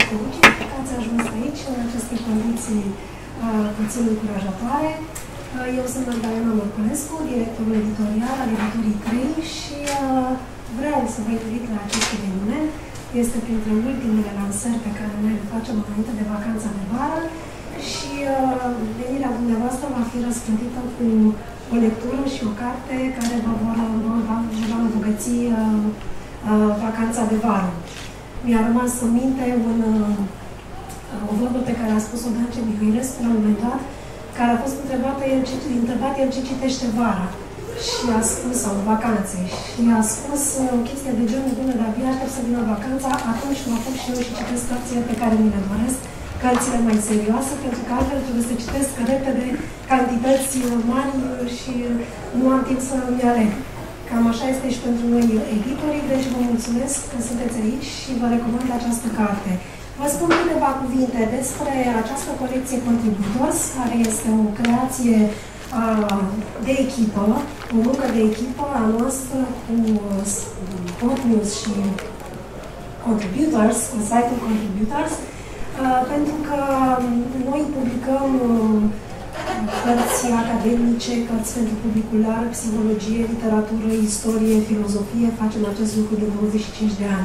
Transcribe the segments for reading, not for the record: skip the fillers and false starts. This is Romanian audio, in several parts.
fericit că ați ajuns aici, în aceste condiții puțin încurajatoare. Eu sunt Magdalena Mărculescu, directorul editorial al editurii 3 și vreau să vă invit la acest eveniment. Este printre ultimele lansări pe care noi le facem înainte de vacanța de vară și venirea dumneavoastră va fi răspândită cu o lectură și o carte care vă va îmbogăți vacanța de vară. Mi-a rămas în minte o vorbă pe care a spus-o Dance Mihailescu la un moment dat, care a fost întrebat el ce citește vara și a spus, sau vacanțe, și a spus o chestie de genul, bune, dar abia aștept să vină vacanța, atunci mă apuc și eu și citesc cărțile pe care mi le doresc, cărțile mai serioase, pentru că altfel trebuie să citesc repede cantități mari și nu am timp să mi aleg. Cam așa este și pentru noi editorii, deci vă mulțumesc că sunteți aici și vă recomand această carte. Vă spun câteva cuvinte despre această colecție Contributors, care este o creație de echipă, o muncă de echipă a noastră cu Hot News și Contributors, cu site-ul Contributors, pentru că noi publicăm cărți academice, cărți pentru publicul larg, psihologie, literatură, istorie, filozofie, facem acest lucru de 25 de ani.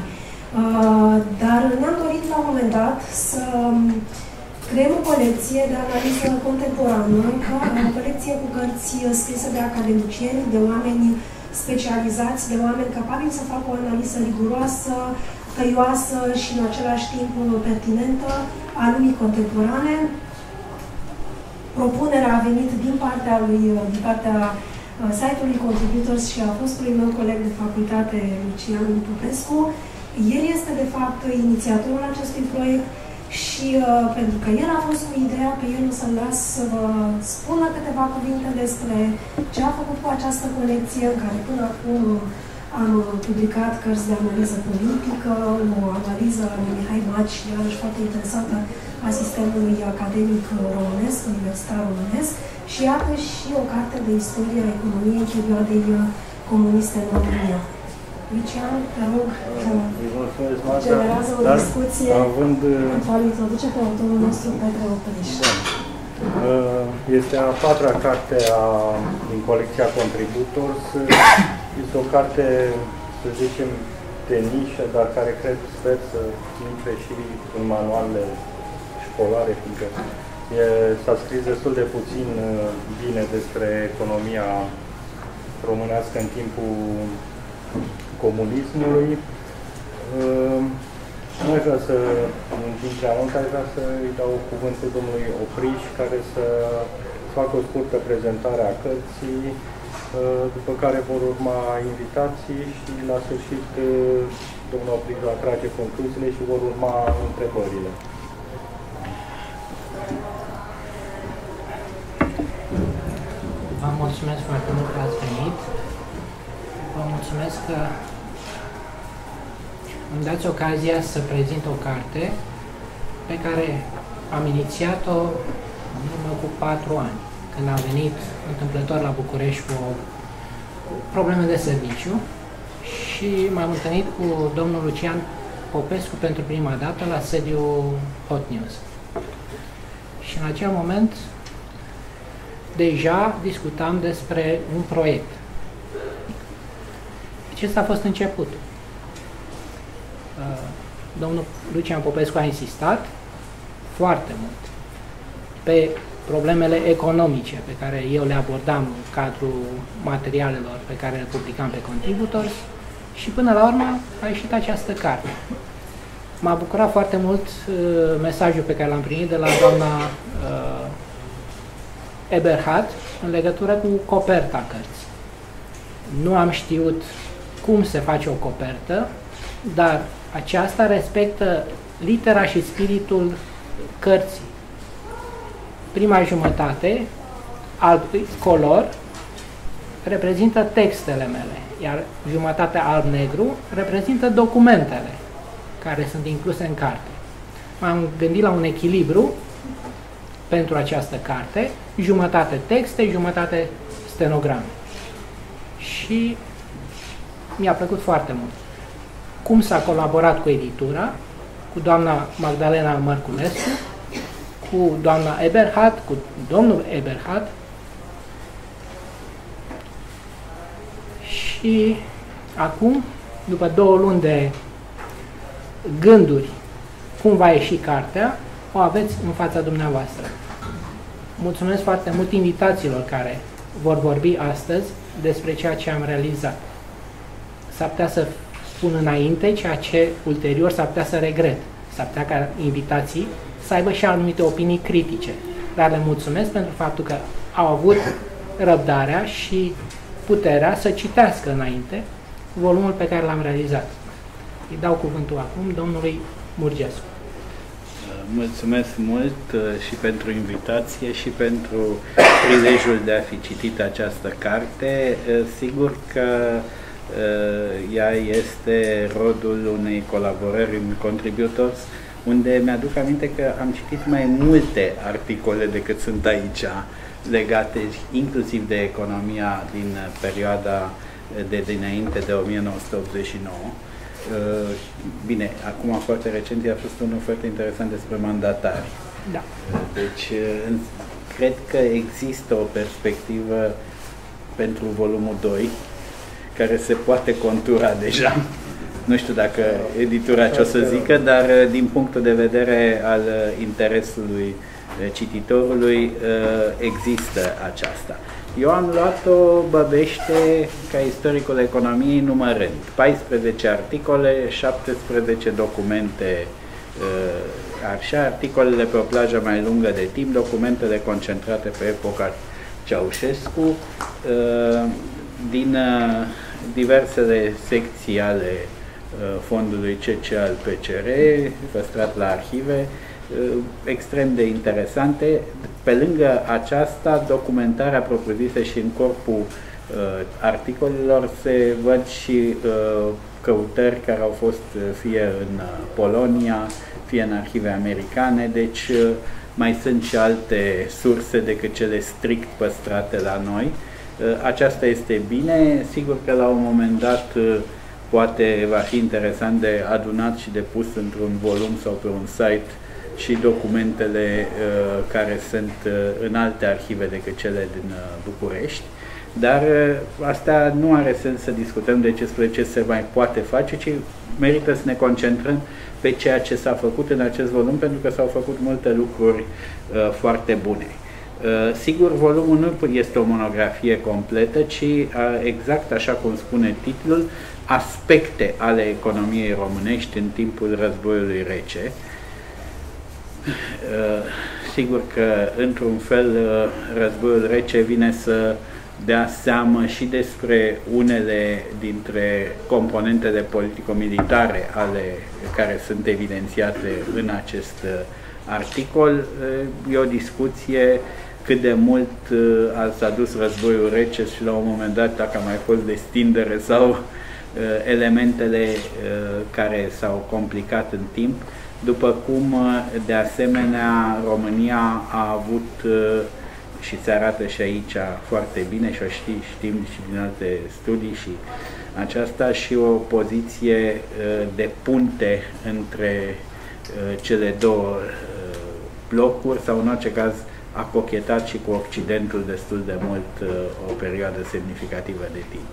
Dar ne-am dorit la un moment dat să creăm o colecție de analiză contemporană, o colecție cu cărți scrise de academicieni, de oameni specializați, de oameni capabili să facă o analiză riguroasă, tăioasă și în același timp pertinentă a lumii contemporane. Propunerea a venit din partea site-ului Contributors și a fostului meu coleg de facultate, Lucian Popescu. El este, de fapt, inițiatorul acestui proiect și pentru că el a fost cu ideea, pe el o să-l las să vă spună câteva cuvinte despre ce a făcut cu această colecție, în care până acum am publicat cărți de analiză politică, o analiză a lui Mihai Maci, iarăși foarte interesantă, a sistemului academic românesc, universitar românesc, și iată și o carte de istorie a economiei perioadei comuniste în România. Lucian, te rog, generează o discuție pentru a-l introduce pe autorul nostru, Petre Operiș. Este a patra carte din colecția Contributors. Este o carte, să zicem, de nișă, dar care sper să intre și în manualele școlare, fiindcă s-a scris destul de puțin bine despre economia românească în timpul comunismului. Nu aș vrea să întind prea mult, aș vrea să-i dau cuvântul domnului Opriș, care să facă o scurtă prezentare a cărții, după care vor urma invitații și la sfârșit domnul Opriș va trage concluziile și vor urma întrebările. Vă mulțumesc foarte mult că ați venit. Vă mulțumesc că îmi dați ocazia să prezint o carte pe care am inițiat-o în urmă cu 4 ani, când am venit întâmplător la București cu probleme de serviciu și m-am întâlnit cu domnul Lucian Popescu pentru prima dată la sediul Hot News. Și în acel moment deja discutam despre un proiect. Acesta a fost începutul. Domnul Lucian Popescu a insistat foarte mult pe problemele economice pe care eu le abordam în cadrul materialelor pe care le publicam pe Contributors și până la urmă a ieșit această carte. M-a bucurat foarte mult mesajul pe care l-am primit de la doamna Eberhard în legătură cu coperta cărții. Nu am știut cum se face o copertă, dar aceasta respectă litera și spiritul cărții. Prima jumătate, alb color, reprezintă textele mele, iar jumătatea alb-negru reprezintă documentele care sunt incluse în carte. M-am gândit la un echilibru pentru această carte, jumătate texte, jumătate stenograme. Și mi-a plăcut foarte mult cum s-a colaborat cu editura, cu doamna Magdalena Mărculescu, cu doamna Eberhard, cu domnul Eberhard și acum, după 2 luni de gânduri cum va ieși cartea, o aveți în fața dumneavoastră. Mulțumesc foarte mult invitațiilor care vor vorbi astăzi despre ceea ce am realizat. S-ar putea să spun înainte ceea ce ulterior s-ar putea să regret. S-ar putea ca invitații să aibă și anumite opinii critice. Dar le mulțumesc pentru faptul că au avut răbdarea și puterea să citească înainte volumul pe care l-am realizat. Îi dau cuvântul acum domnului Murgescu. Mulțumesc mult și pentru invitație și pentru prilejul de a fi citit această carte. Sigur că ea este rodul unei colaborări în Contributors, unde mi-aduc aminte că am citit mai multe articole decât sunt aici, legate inclusiv de economia din perioada de dinainte de 1989. Bine, acum foarte recent a fost unul foarte interesant despre mandatari. Da. Deci, cred că există o perspectivă pentru volumul 2, care se poate contura deja. Nu știu dacă editura ce o să zică, dar din punctul de vedere al interesului cititorului există aceasta. Eu am luat-o băbește ca istoricul economiei numărând 14 articole, 17 documente, așa, articolele pe o plajă mai lungă de timp, documentele concentrate pe epoca Ceaușescu, din diversele secții ale fondului CC al PCR, păstrat la arhive, extrem de interesante. Pe lângă aceasta, documentarea propriu-zisă și în corpul articolelor se văd și căutări care au fost fie în Polonia, fie în arhive americane, deci mai sunt și alte surse decât cele strict păstrate la noi. Aceasta este bine, sigur că la un moment dat poate va fi interesant de adunat și de pus într-un volum sau pe un site și documentele care sunt în alte arhive decât cele din București, dar asta nu are sens să discutăm despre ce se mai poate face, ci merită să ne concentrăm pe ceea ce s-a făcut în acest volum, pentru că s-au făcut multe lucruri foarte bune. Sigur, volumul nu este o monografie completă, ci exact așa cum spune titlul, aspecte ale economiei românești în timpul războiului rece. Sigur că, într-un fel, războiul rece vine să dea seamă și despre unele dintre componentele politico-militare ale care sunt evidențiate în acest articol. E o discuție cât de mult s-a dus războiul rece și la un moment dat dacă a mai fost destindere sau elementele care s-au complicat în timp, după cum de asemenea România a avut, și se arată și aici foarte bine și o știm și din alte studii și aceasta, și o poziție de punte între cele două blocuri, sau în orice caz a cochetat și cu Occidentul destul de mult o perioadă semnificativă de timp.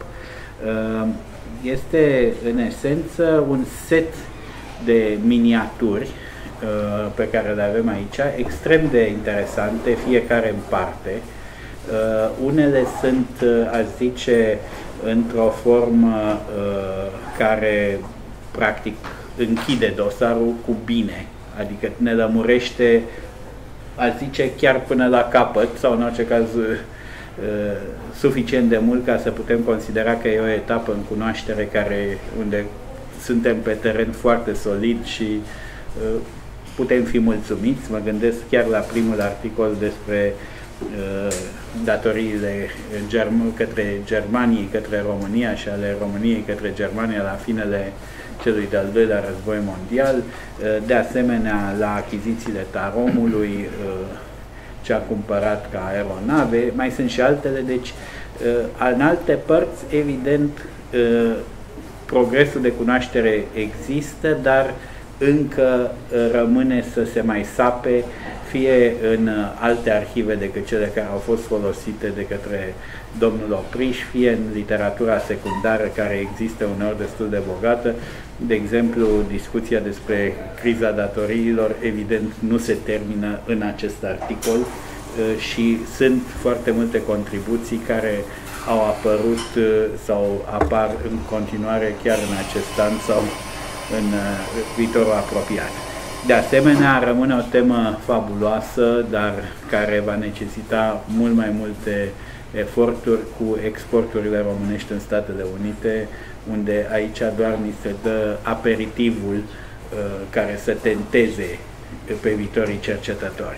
Este în esență un set de miniaturi pe care le avem aici, extrem de interesante, fiecare în parte. Unele sunt, aș zice, într-o formă care practic închide dosarul cu bine, adică ne lămurește, aș zice, chiar până la capăt, sau în orice caz suficient de mult ca să putem considera că e o etapă în cunoaștere unde suntem pe teren foarte solid și putem fi mulțumiți. Mă gândesc chiar la primul articol despre datoriile către Germaniei, către România și ale României către Germania la finele celui de-al doilea război mondial, de asemenea la achizițiile Taromului, ce a cumpărat ca aeronave, mai sunt și altele, deci în alte părți, evident, progresul de cunoaștere există, dar încă rămâne să se mai sape, fie în alte arhive decât cele care au fost folosite de către domnul Opriș, fie în literatura secundară care există uneori destul de bogată. De exemplu, discuția despre criza datoriilor evident nu se termină în acest articol și sunt foarte multe contribuții care au apărut sau apar în continuare chiar în acest an sau în viitorul apropiat. De asemenea, rămâne o temă fabuloasă, dar care va necesita mult mai multe eforturi cu exporturile românești în Statele Unite, unde aici doar ni se dă aperitivul care să tenteze pe viitorii cercetători.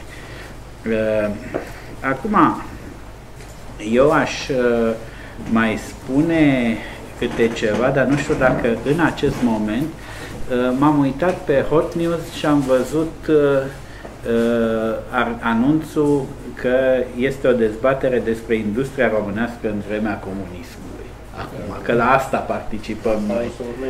Acum, eu aș mai spune câte ceva, dar nu știu dacă în acest moment m-am uitat pe Hot News și am văzut anunțul că este o dezbatere despre industria românească în vremea comunismului. Acum, că la asta participăm noi.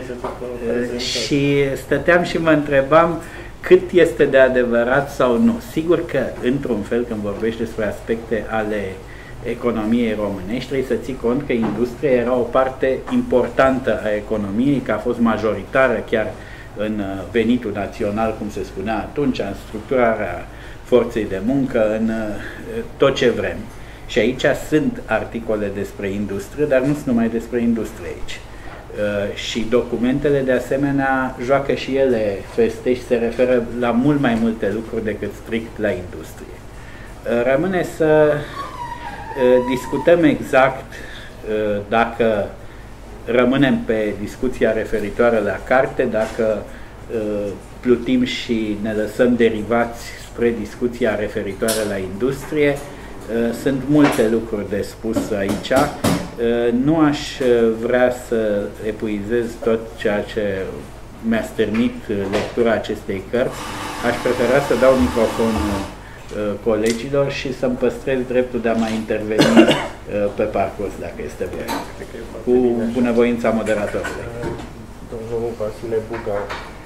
Și stăteam și mă întrebam cât este de adevărat sau nu. Sigur că, într-un fel, când vorbești despre aspecte ale economiei românești, trebuie să ții cont că industria era o parte importantă a economiei, că a fost majoritară chiar în venitul național, cum se spunea atunci, în structurarea forței de muncă, în tot ce vrem. Și aici sunt articole despre industrie, dar nu sunt numai despre industrie aici. Și documentele, de asemenea, joacă și ele feste și se referă la mult mai multe lucruri decât strict la industrie. Rămâne să discutăm exact dacă rămânem pe discuția referitoare la carte, dacă plutim și ne lăsăm derivați spre discuția referitoare la industrie. Sunt multe lucruri de spus aici. Nu aș vrea să epuizez tot ceea ce mi-a stârnit lectura acestei cărți. Aș prefera să dau microfonul colegilor și să-mi păstrez dreptul de a mai interveni pe parcurs, dacă este bine. Cu bunăvoința moderatorului. Domnul Vasile Buga.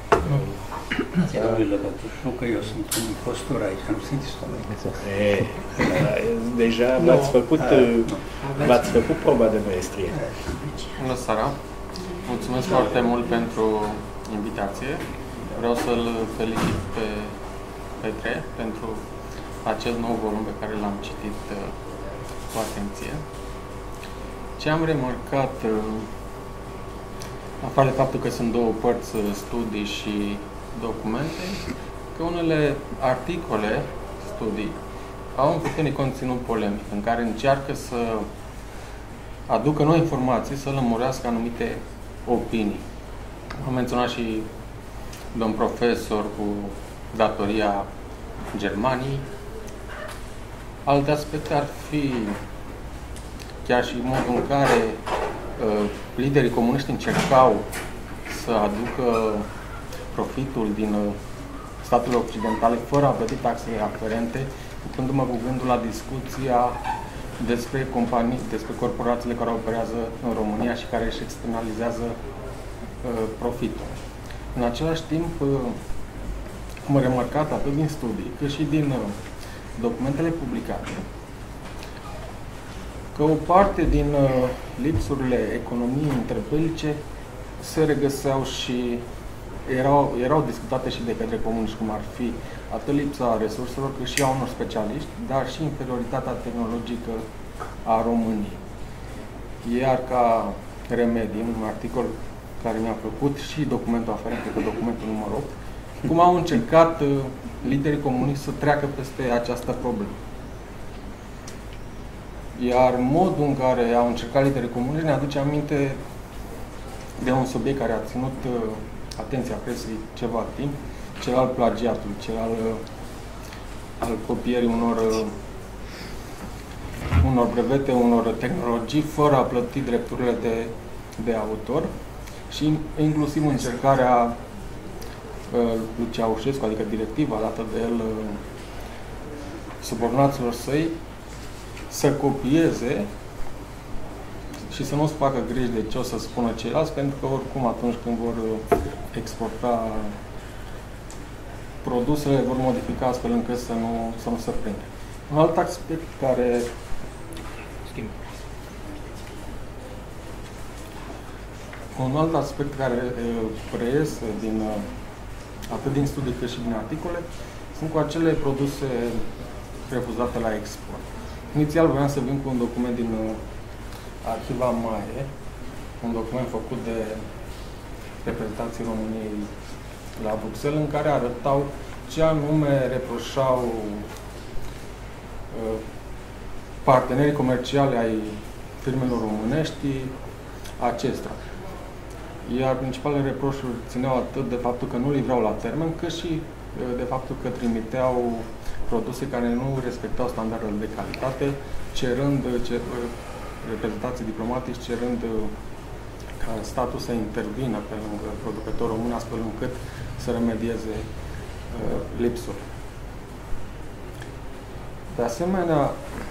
Nu că eu sunt un impostor aici, nu simțiți deja v-ați făcut proba de maestrie. Bună seara! Mulțumesc foarte mult pentru invitație. Vreau să-l felicit pe Petre pentru acest nou volum pe care l-am citit cu atenție. Ce am remarcat, afară de faptul că sunt două părți, studii și documente, că unele articole, studii, au un puternic conținut polemic, în care încearcă să aducă noi informații, să lămurească anumite opinii. Am menționat și domn profesor cu datoria Germaniei. Alte aspecte ar fi chiar și modul în care liderii comuniști încercau să aducă profitul din statele occidentale fără a plăti taxele aferente, ducându-mă cu gândul la discuția despre companii, despre corporațiile care operează în România și care își externalizează profitul. În același timp, am remarcat atât din studii, cât și din documentele publicate, că o parte din lipsurile economiei interbelice se regăseau și erau discutate și de către comuniști, cum ar fi atât lipsa resurselor, cât și a unor specialiști, dar și inferioritatea tehnologică a României. Iar ca remedii, un articol care mi-a plăcut și documentul aferent, cred că documentul numărul 8, cum au încercat liderii comuniști să treacă peste această problemă. Iar modul în care au încercat liderii comuniști ne aduce aminte de un subiect care a ținut atenția presei ceva timp, cel al plagiatului, cel al copierii unor brevete, unor tehnologii, fără a plăti drepturile de autor și inclusiv încercarea lui Ceaușescu, adică directiva dată de el subordonaților săi, să copieze și să nu-ți facă griji de ce o să spună ceilalți, pentru că oricum atunci când vor exporta produsele vor modifica astfel încât să nu se prinde. Un alt aspect care reiese atât din studii cât și din articole sunt cu acele produse refuzate la export. Inițial vreau să vin cu un document din Arhiva Mare, un document făcut de reprezentanții României la Bruxelles, în care arătau ce anume reproșau partenerii comerciali ai firmelor românești acestora. Iar principalele reproșuri țineau atât de faptul că nu livrau la termen, cât și de faptul că trimiteau produse care nu respectau standardele de calitate, cerând reprezentanții diplomatici cerând ca statul să intervină pe lângă producătorul român, astfel încât să remedieze lipsul. De asemenea,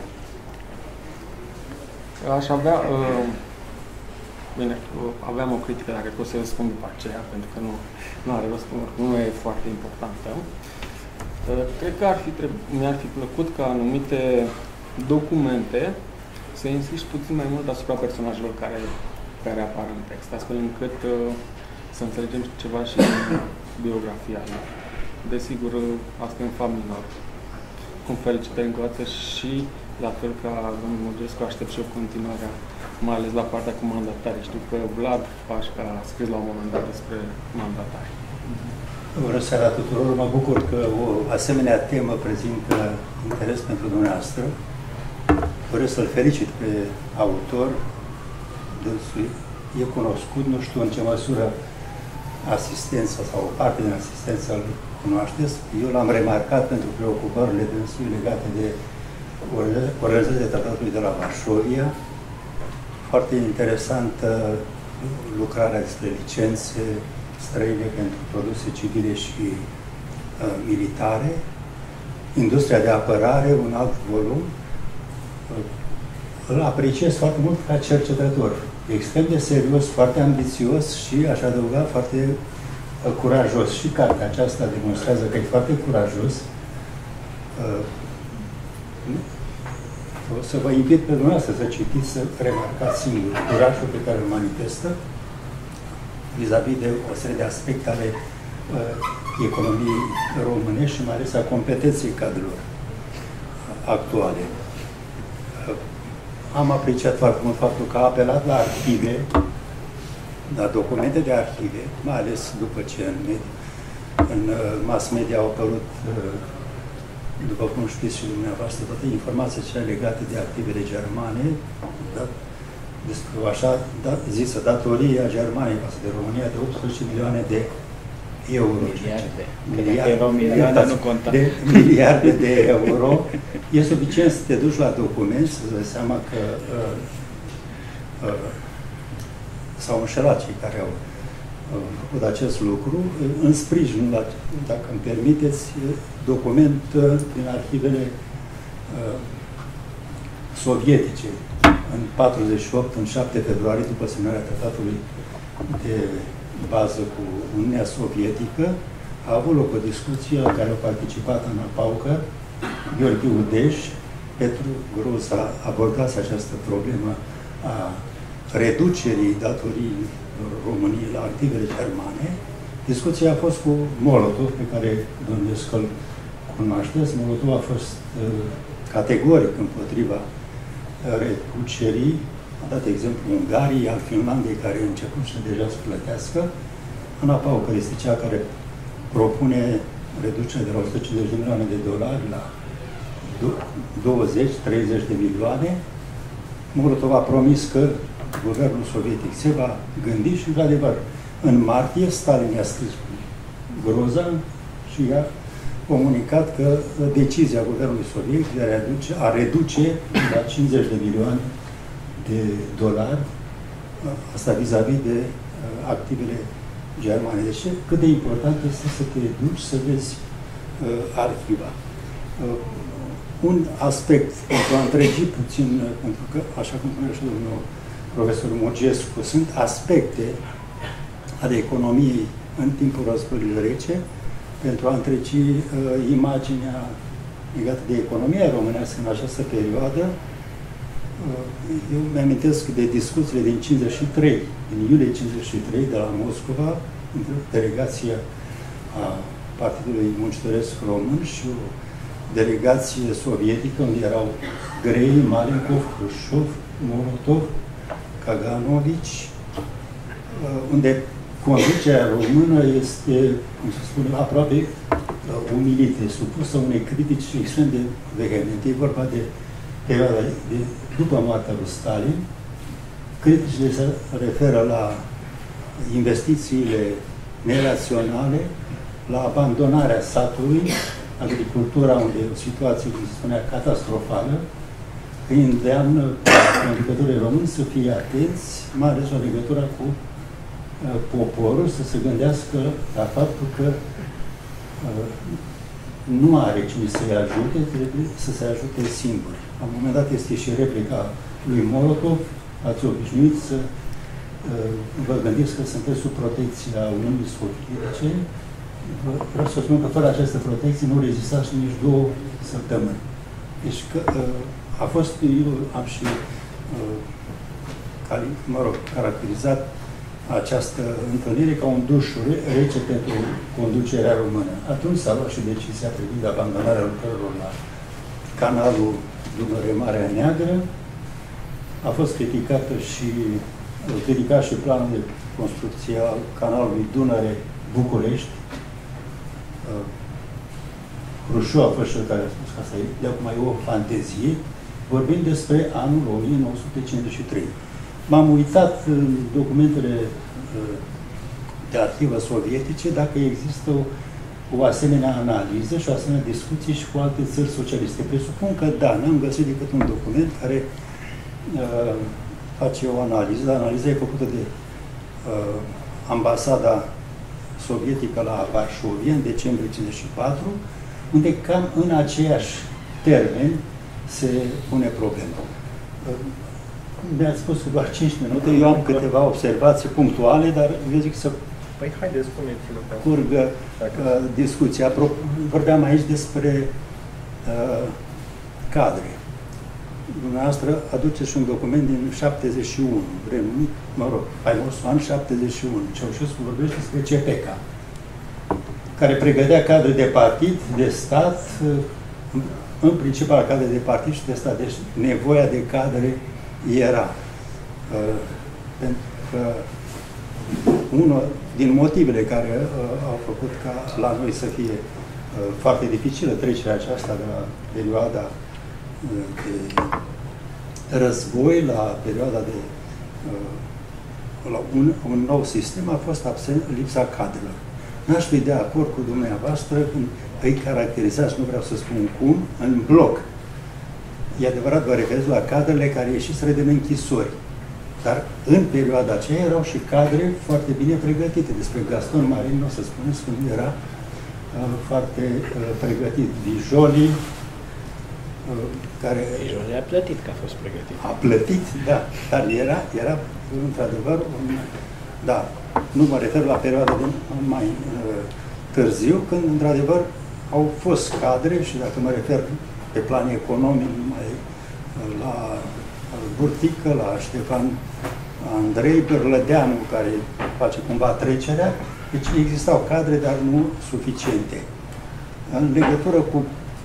aș avea bine, aveam o critică, dacă pot să răspund după aceea, pentru că nu are răspuns, nu e foarte importantă. Cred că mi-ar fi plăcut ca anumite documente să insisti puțin mai mult asupra personajelor care apar în text, astfel încât să înțelegem ceva și din biografia lor. Desigur, asta e în fapt minor. Cum felicitări încă o dată și, la fel ca domnul Murgescu, aștept și o continuare, mai ales la partea cu mandatare. Știu că Vlad Pașca a scris la un moment dat despre mandatare. Bună seara tuturor! Mă bucur că o asemenea temă prezintă interes pentru dumneavoastră. Doresc să-l felicit pe autor. Dânsul e cunoscut, nu știu în ce măsură asistența sau o parte din asistența îl cunoașteți. Eu l-am remarcat pentru preocupările dânsului legate de organizația tratatului de la Varșovia. Foarte interesantă lucrarea despre licențe străine pentru produse civile și militare. Industria de apărare, un alt volum. Îl apreciez foarte mult ca cercetător. Extrem de serios, foarte ambițios și, aș adăuga, foarte curajos. Și cartea aceasta demonstrează că e foarte curajos. O să vă invit pe dumneavoastră să citiți, să remarcați singur curajul pe care îl manifestă vis-a-vis de o serie de aspecte ale economiei românești și mai ales a competenței cadrelor actuale. Am apreciat foarte mult faptul că a apelat la arhive, la documente de arhive, mai ales după ce în mass media au apărut, după cum știți și dumneavoastră, toate informațiile cele legate de arhivele germane, despre așa zisă datorie a Germaniei față de România de 18 milioane de euro. Miliarde de euro. E suficient să te duci la document, să-ți dai seama că s-au înșelat cei care au făcut acest lucru. În sprijinul, dacă îmi permiteți, document din arhivele sovietice. În 48, în 7 februarie, după semnarea tratatului de bază cu Uniunea Sovietică, a avut loc o discuție la care au participat Ana Paucă, Gheorghe Udeș, Petru Gros a abordat această problemă a reducerii datorii României la activele germane. Discuția a fost cu Molotov, pe care bănuiesc că îl cunoașteți. Molotov a fost categoric împotriva reducerii. A dat exemplu Ungariei, al Finlandei, care început și deja să plătească. Ana Paucă este cea care propune reducerea de la 150 de milioane de dolari la 20-30 de milioane. Molotov a promis că guvernul sovietic se va gândi și, într-adevăr, în martie, Stalin i-a scris Grozan și i-a comunicat că decizia guvernului sovietic de a reduce la 50 de milioane de dolari, asta vis-a-vis de activele germane. Deci, cât de important este să te duci să vezi arhiva. Un aspect, pentru a întregi puțin, pentru că, așa cum spunea și domnul profesor Murgescu, sunt aspecte ale economiei în timpul războiului rece, pentru a întreci imaginea legată de economia românească în această perioadă. Eu mi-amintesc de discuțiile din 53, din iulie 53, de la Moscova, între delegația a Partidului Muncitoresc Român și o delegație sovietică, unde erau Grei, Malenkov, Hrușov, Molotov, Kaganovici, unde conducerea română este, cum se spune, aproape umilită, supusă unei critici extrem de vehemente. E vorba de perioada de după moartea lui Stalin. Criticile se referă la investițiile neraționale, la abandonarea satului, agricultura, unde e o situație, cum se spunea, catastrofală, îi îndeamnă conducătorii români să fie atenți, mai ales la legătura cu poporul, să se gândească la faptul că nu are cine să-i ajute, trebuie să se ajute singuri. La un moment dat este și replica lui Molotov, ați obișnuit să vă gândiți că sunteți sub protecția Uniunii Sovietice. Vreau să spun că fără această protecție nu rezistați nici 2 săptămâni. Deci că a fost, eu am și caracterizat această întâlnire ca un duș rece pentru conducerea română. Atunci s-a luat și decizia privind abandonarea lucrărilor la canalul Dunăre-Marea Neagră. A fost criticat și planul de construcție al canalului Dunăre-București. Hrușov a fost cel care a spus că asta e de acum o fantezie, vorbind despre anul 1953. M-am uitat în documentele de arhivă sovietice dacă există o asemenea analiză și o asemenea discuție și cu alte țări socialiste. Presupun că da, n-am găsit decât un document care face o analiză. Analiza e făcută de ambasada sovietică la Varșovia în decembrie 1954, unde cam în aceiași termeni se pune problema. Mi-ați spus că doar 5 minute, eu am câteva observații punctuale, dar eu zic să curgă discuția. Vorbeam aici despre cadre. Dumneavoastră aduceți un document din 71, renumit, faimosul an 71. Ceaușescu vorbește despre CPK, care pregătea cadre de partid, de stat, în principal cadre de partid și de stat. Deci nevoia de cadre era. Pentru că unul din motivele care au făcut ca la noi să fie foarte dificilă trecerea aceasta de la perioada de război la perioada de la un nou sistem a fost lipsa cadrelor. N-aș fi de acord cu dumneavoastră când îi caracterizați, nu vreau să spun cum, în bloc. E adevărat, vă referiți la cadrele care ieșiseră din închisori. Dar în perioada aceea erau și cadre foarte bine pregătite. Despre Gaston Marin nu o să spuneți că nu era foarte pregătit. Vijoli, care... Vijoli a plătit că a fost pregătit. A plătit, da. Dar era într-adevăr un... Da, nu mă refer la perioada de mai târziu, când într-adevăr au fost cadre și dacă mă refer pe plan economic, mai la Burtică, la Ștefan Andrei, Bărlădeanu, care face cumva trecerea. Deci existau cadre, dar nu suficiente. În legătură cu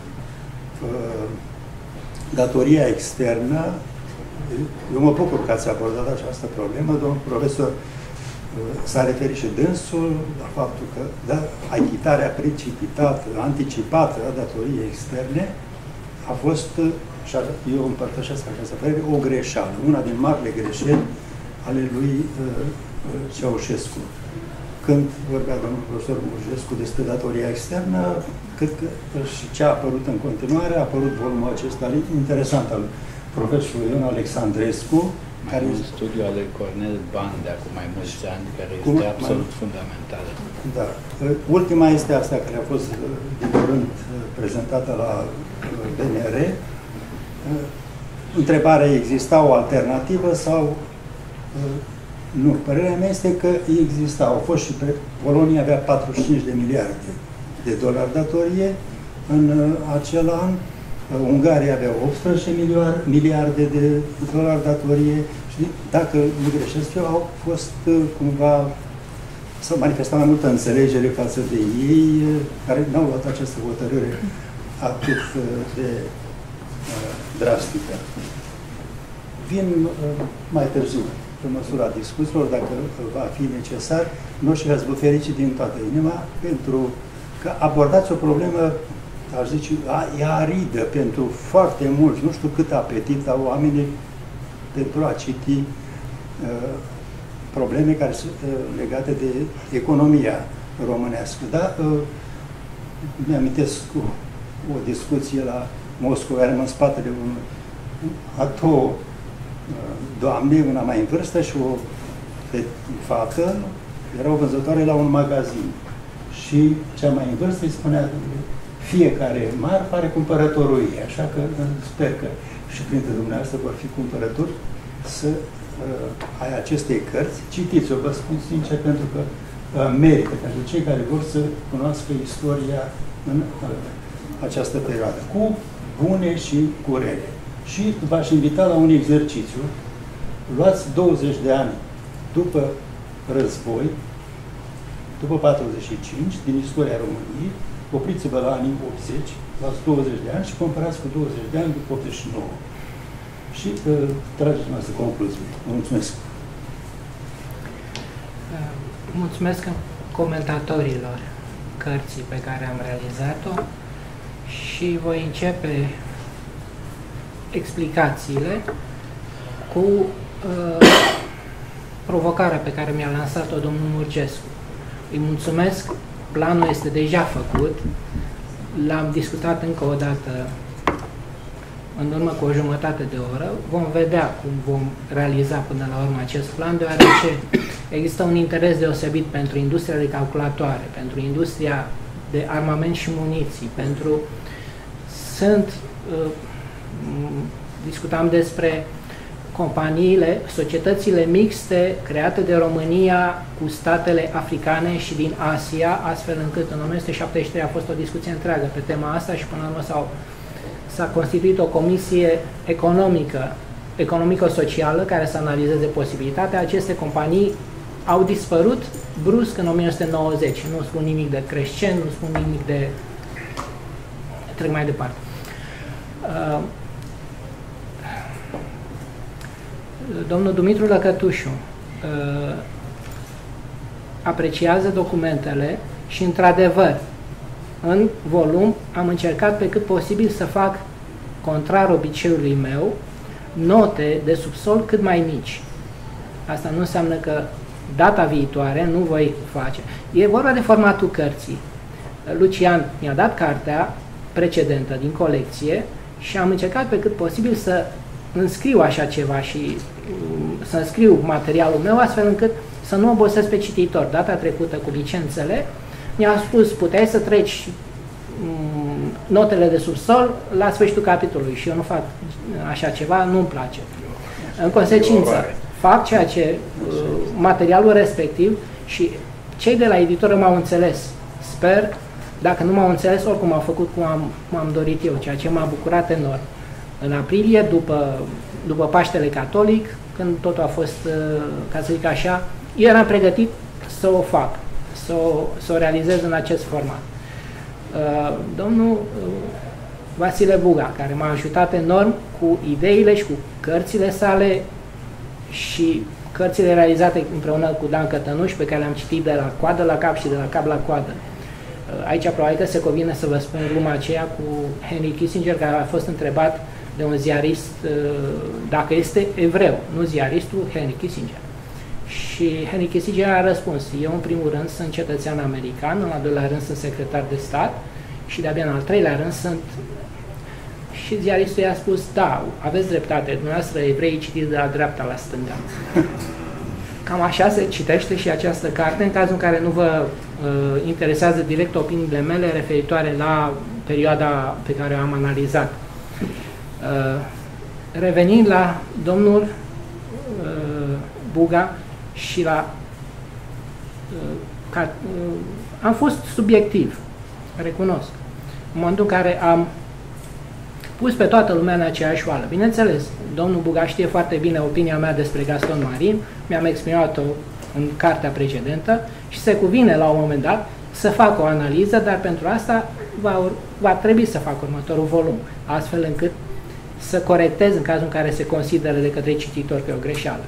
datoria externă, eu mă bucur că ați abordat această problemă. Domnul profesor s-a referit și dânsul la faptul că achitarea precipitată, anticipată a datoriei externe a fost, și eu împărtășesc această părere, o greșeală. Una din marile greșeli ale lui Ceaușescu. Când vorbea domnul profesor Murgescu despre datoria externă, cred că și ce a apărut în continuare, a apărut volumul acesta interesant al profesorului Ion Alexandrescu, care un studiu al lui Cornel Ban de acum mai mulți ani, care este absolut fundamental. Da. Ultima este asta care a fost de curând prezentată la BNR. Întrebarea, exista o alternativă sau nu? Părerea mea este că exista. Au fost și Polonia avea 45 de miliarde de dolari datorie în acel an. Ungaria avea 18 miliarde de dolari datorie și, dacă nu greșesc eu, au fost cumva, s-au manifestat mai multă înțelegere față de ei, care n-au luat această hotărâre atât de drastică. Vin mai târziu, pe măsura discuțiilor, dacă va fi necesar, noi și v-ați felicit din toată inima pentru că abordați o problemă, aș zice, e aridă pentru foarte mulți, nu știu cât apetit au oamenii pentru a citi probleme care sunt legate de economia românească. Da? Mi-amintesc o discuție la Moscova, eram în spatele a două doamne, una mai în vârstă și o fată, erau vânzătoare la un magazin. Și cea mai în vârstă îi spunea: fiecare marfă are cumpărătorul ei, așa că sper că și printre dumneavoastră vor fi cumpărători să ai acestei cărți. Citiți-o, vă spun sincer, pentru că merită pentru cei care vor să cunoască istoria în această perioadă, cu bune și cu rele. Și v-aș invita la un exercițiu. Luați 20 de ani după război, după 45, din istoria României, opriți-vă la anii 80, luați 20 de ani și comparați cu 20 de ani după 89. Și trageți noastră concluzie. Vă mulțumesc. Mulțumesc comentatorilor cărții pe care am realizat-o și voi începe explicațiile cu provocarea pe care mi-a lansat-o domnul Murgescu. Îi mulțumesc, planul este deja făcut, l-am discutat încă o dată în urmă cu o jumătate de oră, vom vedea cum vom realiza până la urmă acest plan, deoarece există un interes deosebit pentru industria de calculatoare, pentru industria de armament și muniții, discutam despre companiile, societățile mixte create de România cu statele africane și din Asia, astfel încât în 1973 a fost o discuție întreagă pe tema asta și până la urmă s-a constituit o comisie economico-socială care să analizeze posibilitatea. Aceste companii au dispărut brusc în 1990. Nu spun nimic de Crescent, nu spun nimic de... Trec mai departe. Domnul Dumitru Lăcătușu apreciază documentele și, într-adevăr, în volum am încercat pe cât posibil să fac, contrar obiceiului meu, note de subsol cât mai mici. Asta nu înseamnă că data viitoare nu voi face. E vorba de formatul cărții. Lucian mi-a dat cartea precedentă din colecție și am încercat pe cât posibil să înscriu așa ceva și să înscriu materialul meu astfel încât să nu obosesc pe cititor. Data trecută cu licențele mi-a spus: puteai să treci notele de subsol la sfârșitul capitolului și eu nu fac așa ceva, nu-mi place. În consecință, fac ceea ce materialul respectiv și cei de la editură m-au înțeles. Sper, dacă nu m-au înțeles, oricum au făcut cum am dorit eu, ceea ce m-a bucurat enorm. În aprilie, după Paștele Catolic, când totul a fost, ca să zic așa, eu eram pregătit să o fac, să o realizez în acest format. Domnul Vasile Buga, care m-a ajutat enorm cu ideile și cu cărțile sale și cărțile realizate împreună cu Dan Cătănuș, pe care le-am citit de la coadă la cap și de la cap la coadă. Aici probabil că se convine să vă spun gluma aceea cu Henry Kissinger, care a fost întrebat de un ziarist dacă este evreu, nu ziaristul, Henry Kissinger. Și Henry Kissinger a răspuns: eu în primul rând sunt cetățean american, în al doilea rând sunt secretar de stat și de-abia în al treilea rând sunt... Și ziaristul i-a spus: da, aveți dreptate, dumneavoastră evreii citiți de la dreapta la stânga. Cam așa se citește și această carte, în cazul în care nu vă interesează direct opiniile mele referitoare la perioada pe care o am analizat. Revenind la domnul Buga și la... am fost subiectiv. recunosc. În momentul în care am pus pe toată lumea în aceeași oală. Bineînțeles, domnul Buga știe foarte bine opinia mea despre Gaston Marin, mi-am exprimat-o în cartea precedentă și se cuvine la un moment dat să fac o analiză, dar pentru asta va trebui să fac următorul volum, astfel încât să corectez în cazul în care se consideră de către cititor că e o greșeală.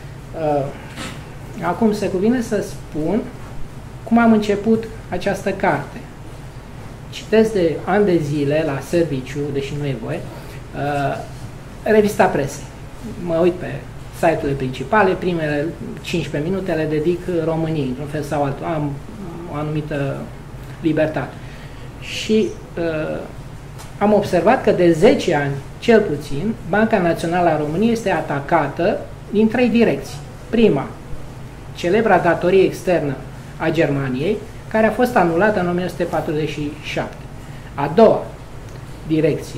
Acum se cuvine să spun cum am început această carte. Citesc de ani de zile la serviciu, deși nu e voie, revista presei. Mă uit pe site-urile principale, primele 15 minute le dedic României, într-un fel sau altul. Am o anumită libertate. Și am observat că de 10 ani, cel puțin, Banca Națională a României este atacată din 3 direcții. Prima, celebra datorie externă a Germaniei, care a fost anulată în 1947. A doua direcție,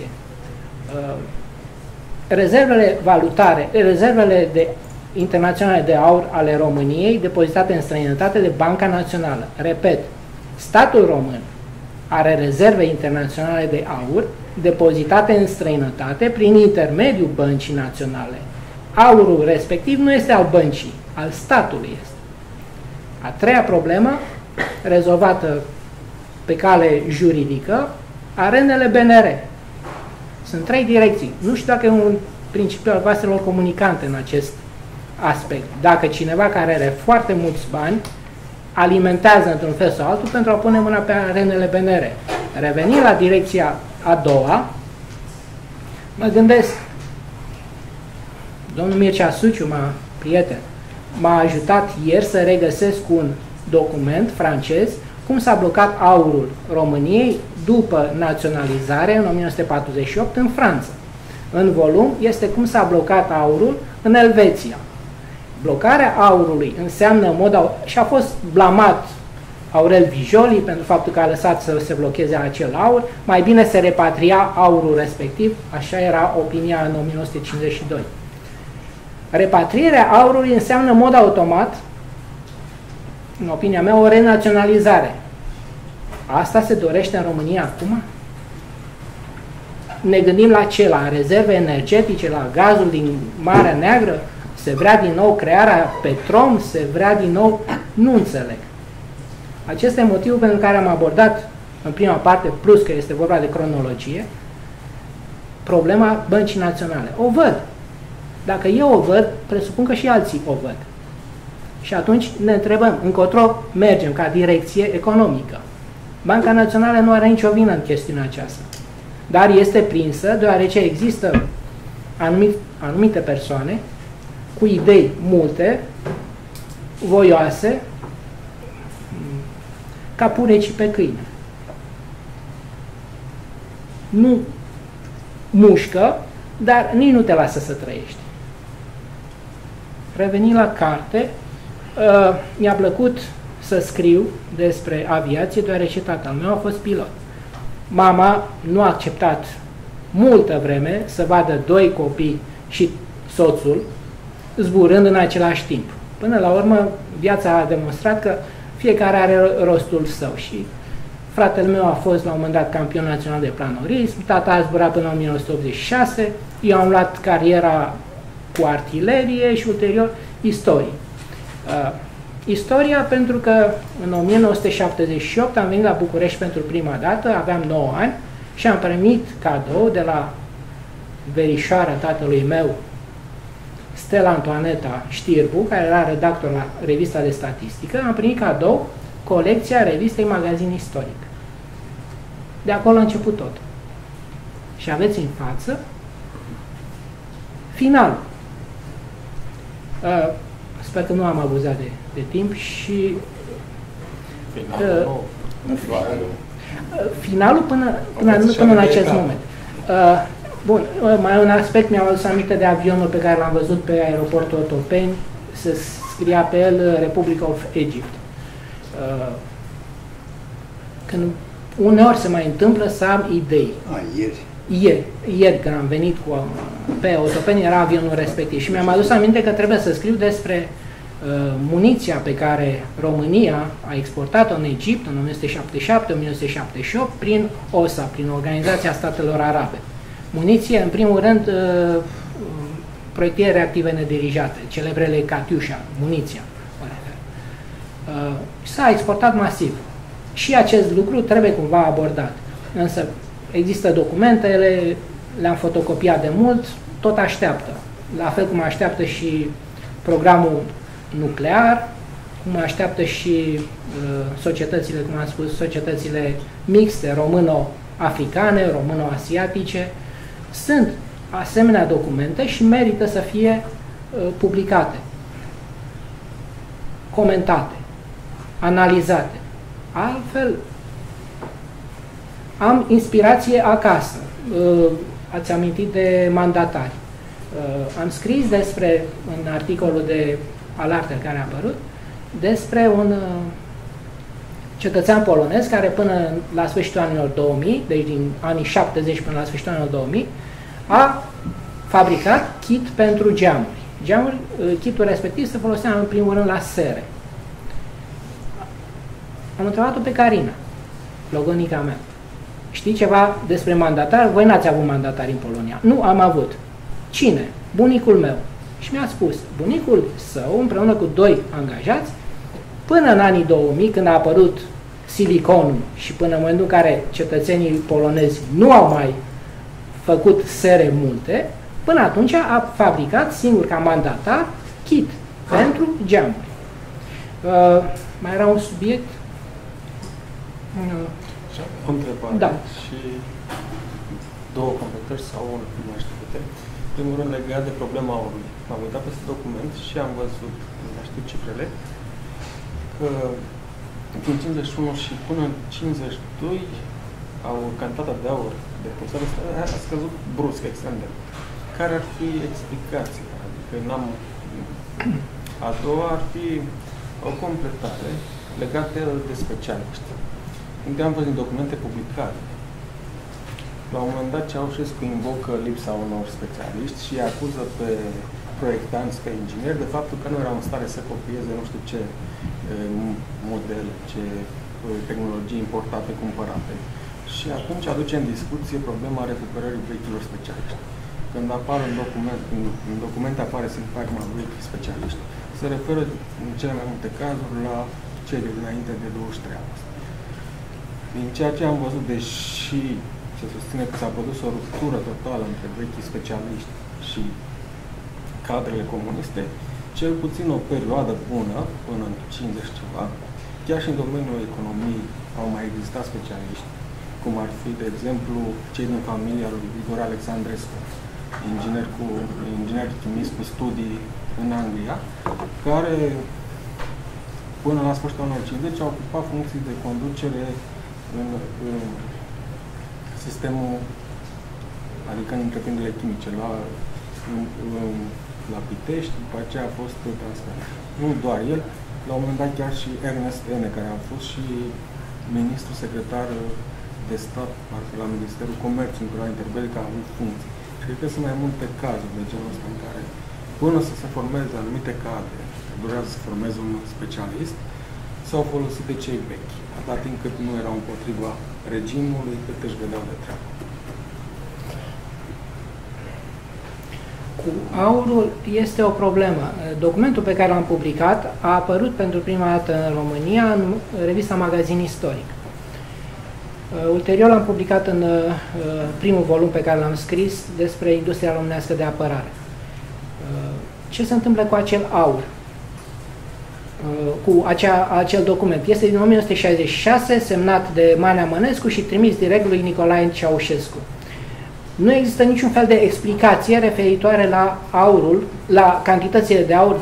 rezervele valutare, rezervele internaționale de aur ale României depozitate în străinătate de Banca Națională. Repet, statul român are rezerve internaționale de aur depozitate în străinătate prin intermediul Băncii Naționale. Aurul respectiv nu este al băncii, al statului este. A treia problemă, rezolvată pe cale juridică, arenele BNR. Sunt 3 direcții. Nu știu dacă e un principiu al vaselor comunicante în acest aspect. Dacă cineva care are foarte mulți bani alimentează într-un fel sau altul pentru a pune mâna pe arenele BNR. Revenind la direcția a doua, mă gândesc, domnul Mircea Suciu, prieten, m-a ajutat ieri să regăsesc un document francez cum s-a blocat aurul României după naționalizare în 1948 în Franța. În volum este cum s-a blocat aurul în Elveția. Blocarea aurului înseamnă în mod... și a fost blamat Aurel Vijoli pentru faptul că a lăsat să se blocheze acel aur, mai bine se repatria aurul respectiv, așa era opinia în 1952. Repatrierea aurului înseamnă în mod automat, în opinia mea, o renaționalizare. Asta se dorește în România acum? Ne gândim la ce? La rezerve energetice, la gazul din Marea Neagră? Se vrea din nou crearea Petrom? Se vrea din nou? Nu înțeleg. Acesta e motivul pentru care am abordat în prima parte, plus că este vorba de cronologie, problema Băncii Naționale. O văd. Dacă eu o văd, presupun că și alții o văd. Și atunci ne întrebăm, încotro mergem ca direcție economică. Banca Națională nu are nicio vină în chestiunea aceasta. Dar este prinsă deoarece există anumite persoane cu idei multe, voioase, ca purecii pe câine. Nu mușcă, dar nici nu te lasă să trăiești. Revenind la carte, mi-a plăcut să scriu despre aviație, deoarece tatăl meu a fost pilot. Mama nu a acceptat multă vreme să vadă 2 copii și soțul zburând în același timp. Până la urmă, viața a demonstrat că fiecare are rostul său și fratele meu a fost la un moment dat campion național de planorism, tata a zburat până în 1986, eu am luat cariera cu artilerie și ulterior istorie. Istoria pentru că în 1978 am venit la București pentru prima dată, aveam 9 ani și am primit cadou de la verișoara tatălui meu, Stella Antoaneta Știrbu, care era redactor la revista de statistică, am primit cadou colecția revistei Magazin Istoric. De acolo a început tot. Și aveți în față finalul. Sper că nu am abuzat de timp și finalul până în acest moment. Bun, mai un aspect, mi-am adus aminte de avionul pe care l-am văzut pe aeroportul Otopeni, se scria pe el Republic of Egypt. Când uneori se mai întâmplă să am idei. Ieri când am venit pe Otopeni era avionul respectiv și mi-am adus aminte că trebuie să scriu despre muniția pe care România a exportat-o în Egipt în 1977-1978 prin OSA, prin Organizația Statelor Arabe. Muniție, în primul rând, proiectile reactive nedirijate, celebrele Katyusha, muniția. S-a exportat masiv. Și acest lucru trebuie cumva abordat. Însă există documentele, le-am fotocopiat de mult, tot așteaptă. La fel cum așteaptă și programul nuclear, cum așteaptă și societățile, cum am spus, societățile mixte, româno-africane, româno-asiatice. Sunt asemenea documente și merită să fie publicate, comentate, analizate. Altfel, am inspirație acasă. Ați amintit de mandatari. Am scris despre, în articolul de Alarter care a apărut, despre un cetățean polonez care până la sfârșitul anilor 2000, deci din anii 70 până la sfârșitul anilor 2000, a fabricat kit pentru geamuri. Kitul respectiv se folosea în primul rând la sere. Am întrebat-o pe Carina, logonica mea. Știi ceva despre mandatari? Voi n-ați avut mandatari în Polonia. Nu am avut. Cine? Bunicul meu. Și mi-a spus, bunicul său, împreună cu 2 angajați, până în anii 2000, când a apărut siliconul și până în momentul în care cetățenii polonezi nu au mai făcut sere multe, până atunci a fabricat singur ca mandatar kit pentru geamuri. Mai era un subiect? O întrebare. Da. Și 2 completări sau unul, nu mai știu câte. Primul rând legat de problema aurului. M-am uitat peste document și am văzut, nu mai știu cifrele, că din 51 și până în 52 cantitatea de aur depusată a scăzut brusc, extrem de. Care ar fi explicația? Adică n-am... A doua ar fi o completare legată de specialiști. Unde am văzut documente publicate. La un moment dat Ceaușescu invocă lipsa unor specialiști și acuză pe proiectanți, pe ingineri, de faptul că nu erau în stare să copieze nu știu ce modele, ce tehnologii importate, cumpărate. Și atunci aduce în discuție problema recuperării vechilor specialiști. Când apar în documente apare sintagma vechi specialiști, se referă în cele mai multe cazuri la cei de dinainte de 23 august. Din ceea ce am văzut, deși se susține că s-a produs o ruptură totală între vechii specialiști și cadrele comuniste, cel puțin o perioadă bună, până în 50 ceva, chiar și în domeniul economiei au mai existat specialiști, cum ar fi, de exemplu, cei din familia lui Grigore Alexandrescu, inginer chimist cu studii în Anglia, care până la sfârșitul anului 50 au ocupat funcții de conducere în sistemul, adică în întreprinderile chimice, la Pitești, după aceea a fost transferat. Nu doar el, la un moment dat chiar și Ernest Ene, care a fost și ministru secretar de stat, parcă la Ministerul Comerțului, în perioada interbelică, a avut funcții. Și cred că sunt mai multe cazuri de genul ăsta în care, până să se formeze anumite cadre, durează să formeze un specialist, s-au folosit de cei vechi, atât timp cât nu erau împotriva regimului, cât își vedeau de treabă. Cu aurul este o problemă. Documentul pe care l-am publicat a apărut pentru prima dată în România în revista Magazin Istoric. Ulterior am publicat în primul volum pe care l-am scris despre industria românească de apărare. Ce se întâmplă cu acel aur? Cu acel document. Este din 1966, semnat de Manea Mănescu și trimis direct lui Nicolae Ceaușescu. Nu există niciun fel de explicație referitoare la aurul, la cantitățile de aur,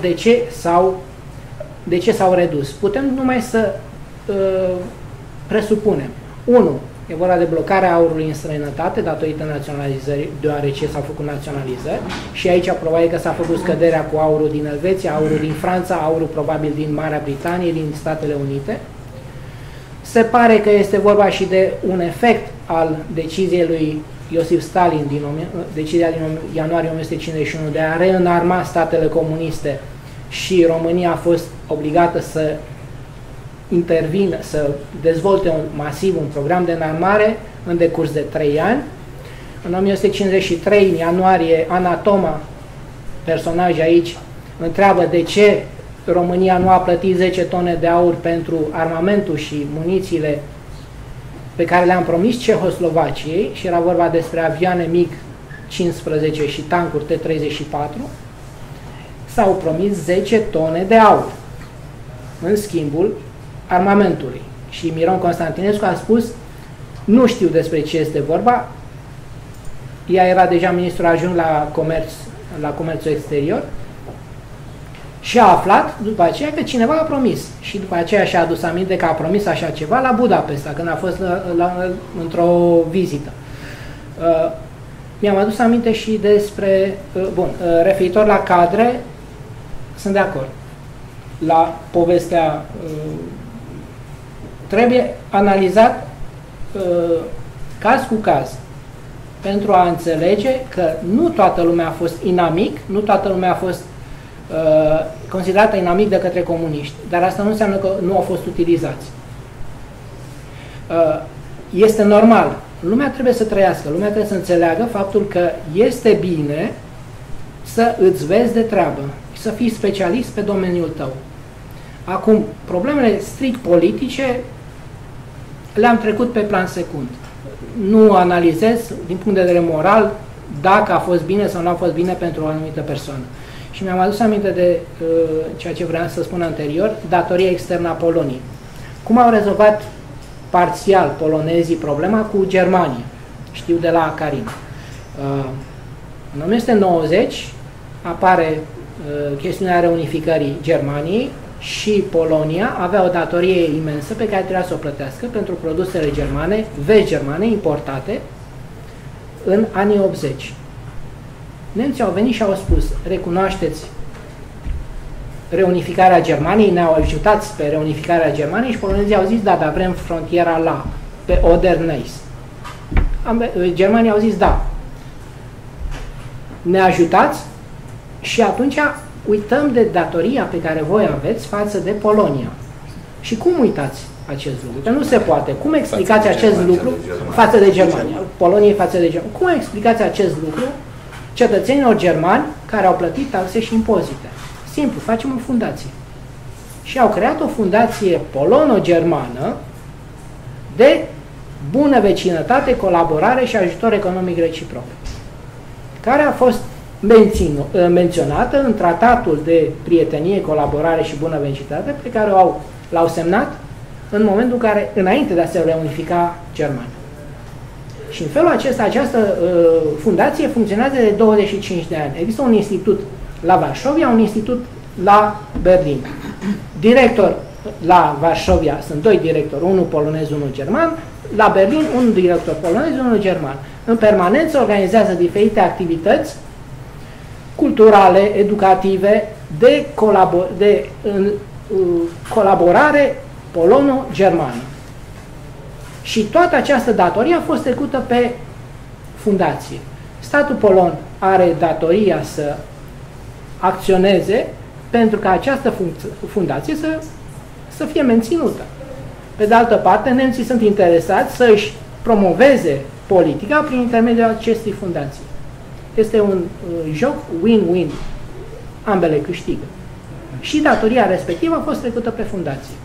de ce s-au redus. Putem numai să presupunem. 1. E vorba de blocarea aurului în străinătate datorită naționalizării, deoarece s-au făcut naționalizări și aici probabil că s-a făcut scăderea cu aurul din Elveția, aurul din Franța, aurul probabil din Marea Britanie, din Statele Unite. Se pare că este vorba și de un efect al deciziei lui Iosif Stalin, decizia din ianuarie 1951 de a reînarma statele comuniste și România a fost obligată să intervină, să dezvolte masiv un program de înarmare în decurs de 3 ani. În 1953, în ianuarie, Ana Toma, personaj aici, întreabă de ce România nu a plătit 10 tone de aur pentru armamentul și munițiile pe care le-am promis Cehoslovaciei, și era vorba despre avioane MiG-15 și tancuri T-34, s-au promis 10 tone de aur în schimbul armamentului. Și Miron Constantinescu a spus: nu știu despre ce este vorba. Ea era deja ministru adjunct la comerțul exterior și a aflat după aceea că cineva a promis. Și după aceea și-a adus aminte că a promis așa ceva la Budapesta, când a fost într-o vizită. Mi-am adus aminte și despre... Bun, referitor la cadre, sunt de acord. La povestea... trebuie analizat caz cu caz, pentru a înțelege că nu toată lumea a fost inamic, nu toată lumea a fost considerată inamic de către comuniști, dar asta nu înseamnă că nu au fost utilizați. Este normal. Lumea trebuie să trăiască, lumea trebuie să înțeleagă faptul că este bine să îți vezi de treabă, să fii specialist pe domeniul tău. Acum, problemele strict politice le-am trecut pe plan secund. Nu analizez din punct de vedere moral dacă a fost bine sau nu a fost bine pentru o anumită persoană. Și mi-am adus aminte de ceea ce vreau să spun anterior, datoria externă a Poloniei. Cum au rezolvat parțial polonezii problema cu Germania? Știu de la Karin. În 1990 apare chestiunea reunificării Germaniei și Polonia avea o datorie imensă pe care trebuia să o plătească pentru produsele germane, vest germane, importate în anii 80. Nemții au venit și au spus: recunoașteți reunificarea Germaniei, ne-au ajutat pe reunificarea Germaniei, și polonezii au zis: da, dar vrem frontiera pe Oder-Neisse. Germanii au zis: da, ne ajutați, și atunci uităm de datoria pe care voi aveți față de Polonia. Și cum uitați acest lucru? Că nu se poate. Cum explicați acest lucru față de Germania? Poloniei față de Germania. Cum explicați acest lucru cetățenilor germani care au plătit taxe și impozite? Simplu, facem o fundație. Și au creat o fundație polono-germană de bună vecinătate, colaborare și ajutor economic reciproc, care a fost menționată în tratatul de prietenie, colaborare și bună vecinătate pe care l-au semnat în momentul în care, înainte de a se reunifica Germania. Și în felul acesta, această fundație funcționează de 25 de ani. Există un institut la Varșovia, un institut la Berlin. Director la Varșovia sunt 2 directori, unul polonez, unul german. La Berlin, unul director polonez, unul german. În permanență organizează diferite activități culturale, educative, de colaborare polono-germană. Și toată această datorie a fost trecută pe fundație. Statul polon are datoria să acționeze pentru ca această fundație să fie menținută. Pe de altă parte, nemții sunt interesați să își promoveze politica prin intermediul acestei fundații. Este un joc win-win. Ambele câștigă. Și datoria respectivă a fost trecută pe fundație.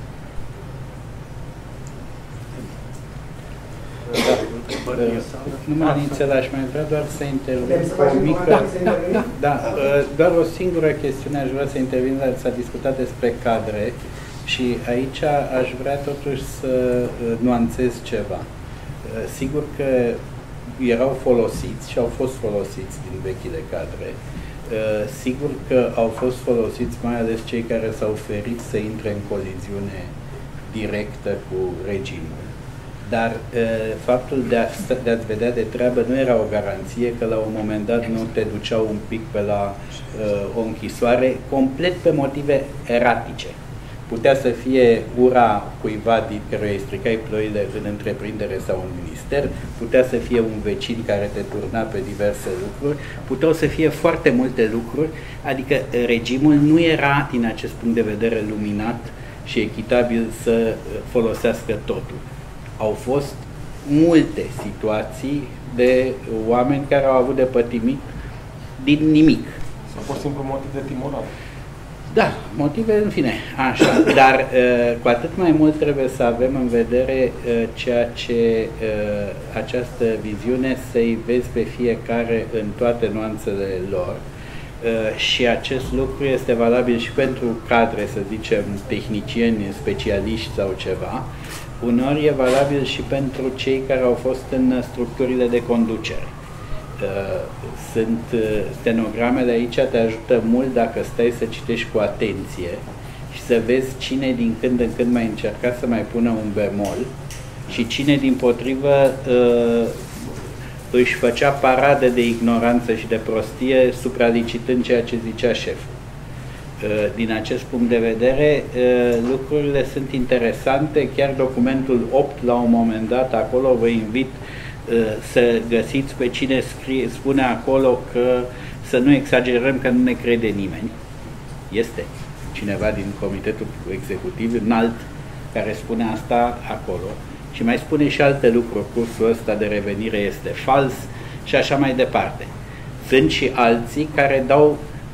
Numai inițial aș mai vrea doar să intervin cu o mică... Doar o singură chestiune aș vrea să intervin. S-a discutat despre cadre și aici aș vrea totuși să nuanțez ceva. Sigur că erau folosiți și au fost folosiți din vechile cadre. Sigur că au fost folosiți mai ales cei care s-au ferit să intre în coliziune directă cu regimul. Dar faptul de a-ți vedea de treabă nu era o garanție că la un moment dat nu te duceau un pic pe la o închisoare complet pe motive eratice. putea să fie ura cuiva din care îi stricai ploile în întreprindere sau în minister, putea să fie un vecin care te turna pe diverse lucruri, puteau să fie foarte multe lucruri, adică regimul nu era, din acest punct de vedere, luminat și echitabil să folosească totul. Au fost multe situații de oameni care au avut de pătimit din nimic. Sau pur și simplu motive timorale. Da, motive, în fine, așa, dar cu atât mai mult trebuie să avem în vedere ceea ce această viziune să-i vezi pe fiecare în toate nuanțele lor și acest lucru este valabil și pentru cadre, să zicem, tehnicieni, specialiști sau ceva, uneori e valabil și pentru cei care au fost în structurile de conducere. Sunt stenogramele aici, te ajută mult dacă stai să citești cu atenție și să vezi cine din când în când mai încerca să mai pună un bemol și cine dimpotrivă își făcea paradă de ignoranță și de prostie supralicitând ceea ce zicea șeful. Din acest punct de vedere, lucrurile sunt interesante, chiar documentul 8 la un moment dat, acolo vă invit să găsiți pe cine spune acolo că să nu exagerăm, că nu ne crede nimeni. Este cineva din comitetul executiv înalt care spune asta acolo și mai spune și alte lucruri. Cursul ăsta de revenire este fals și așa mai departe. Sunt și alții care dau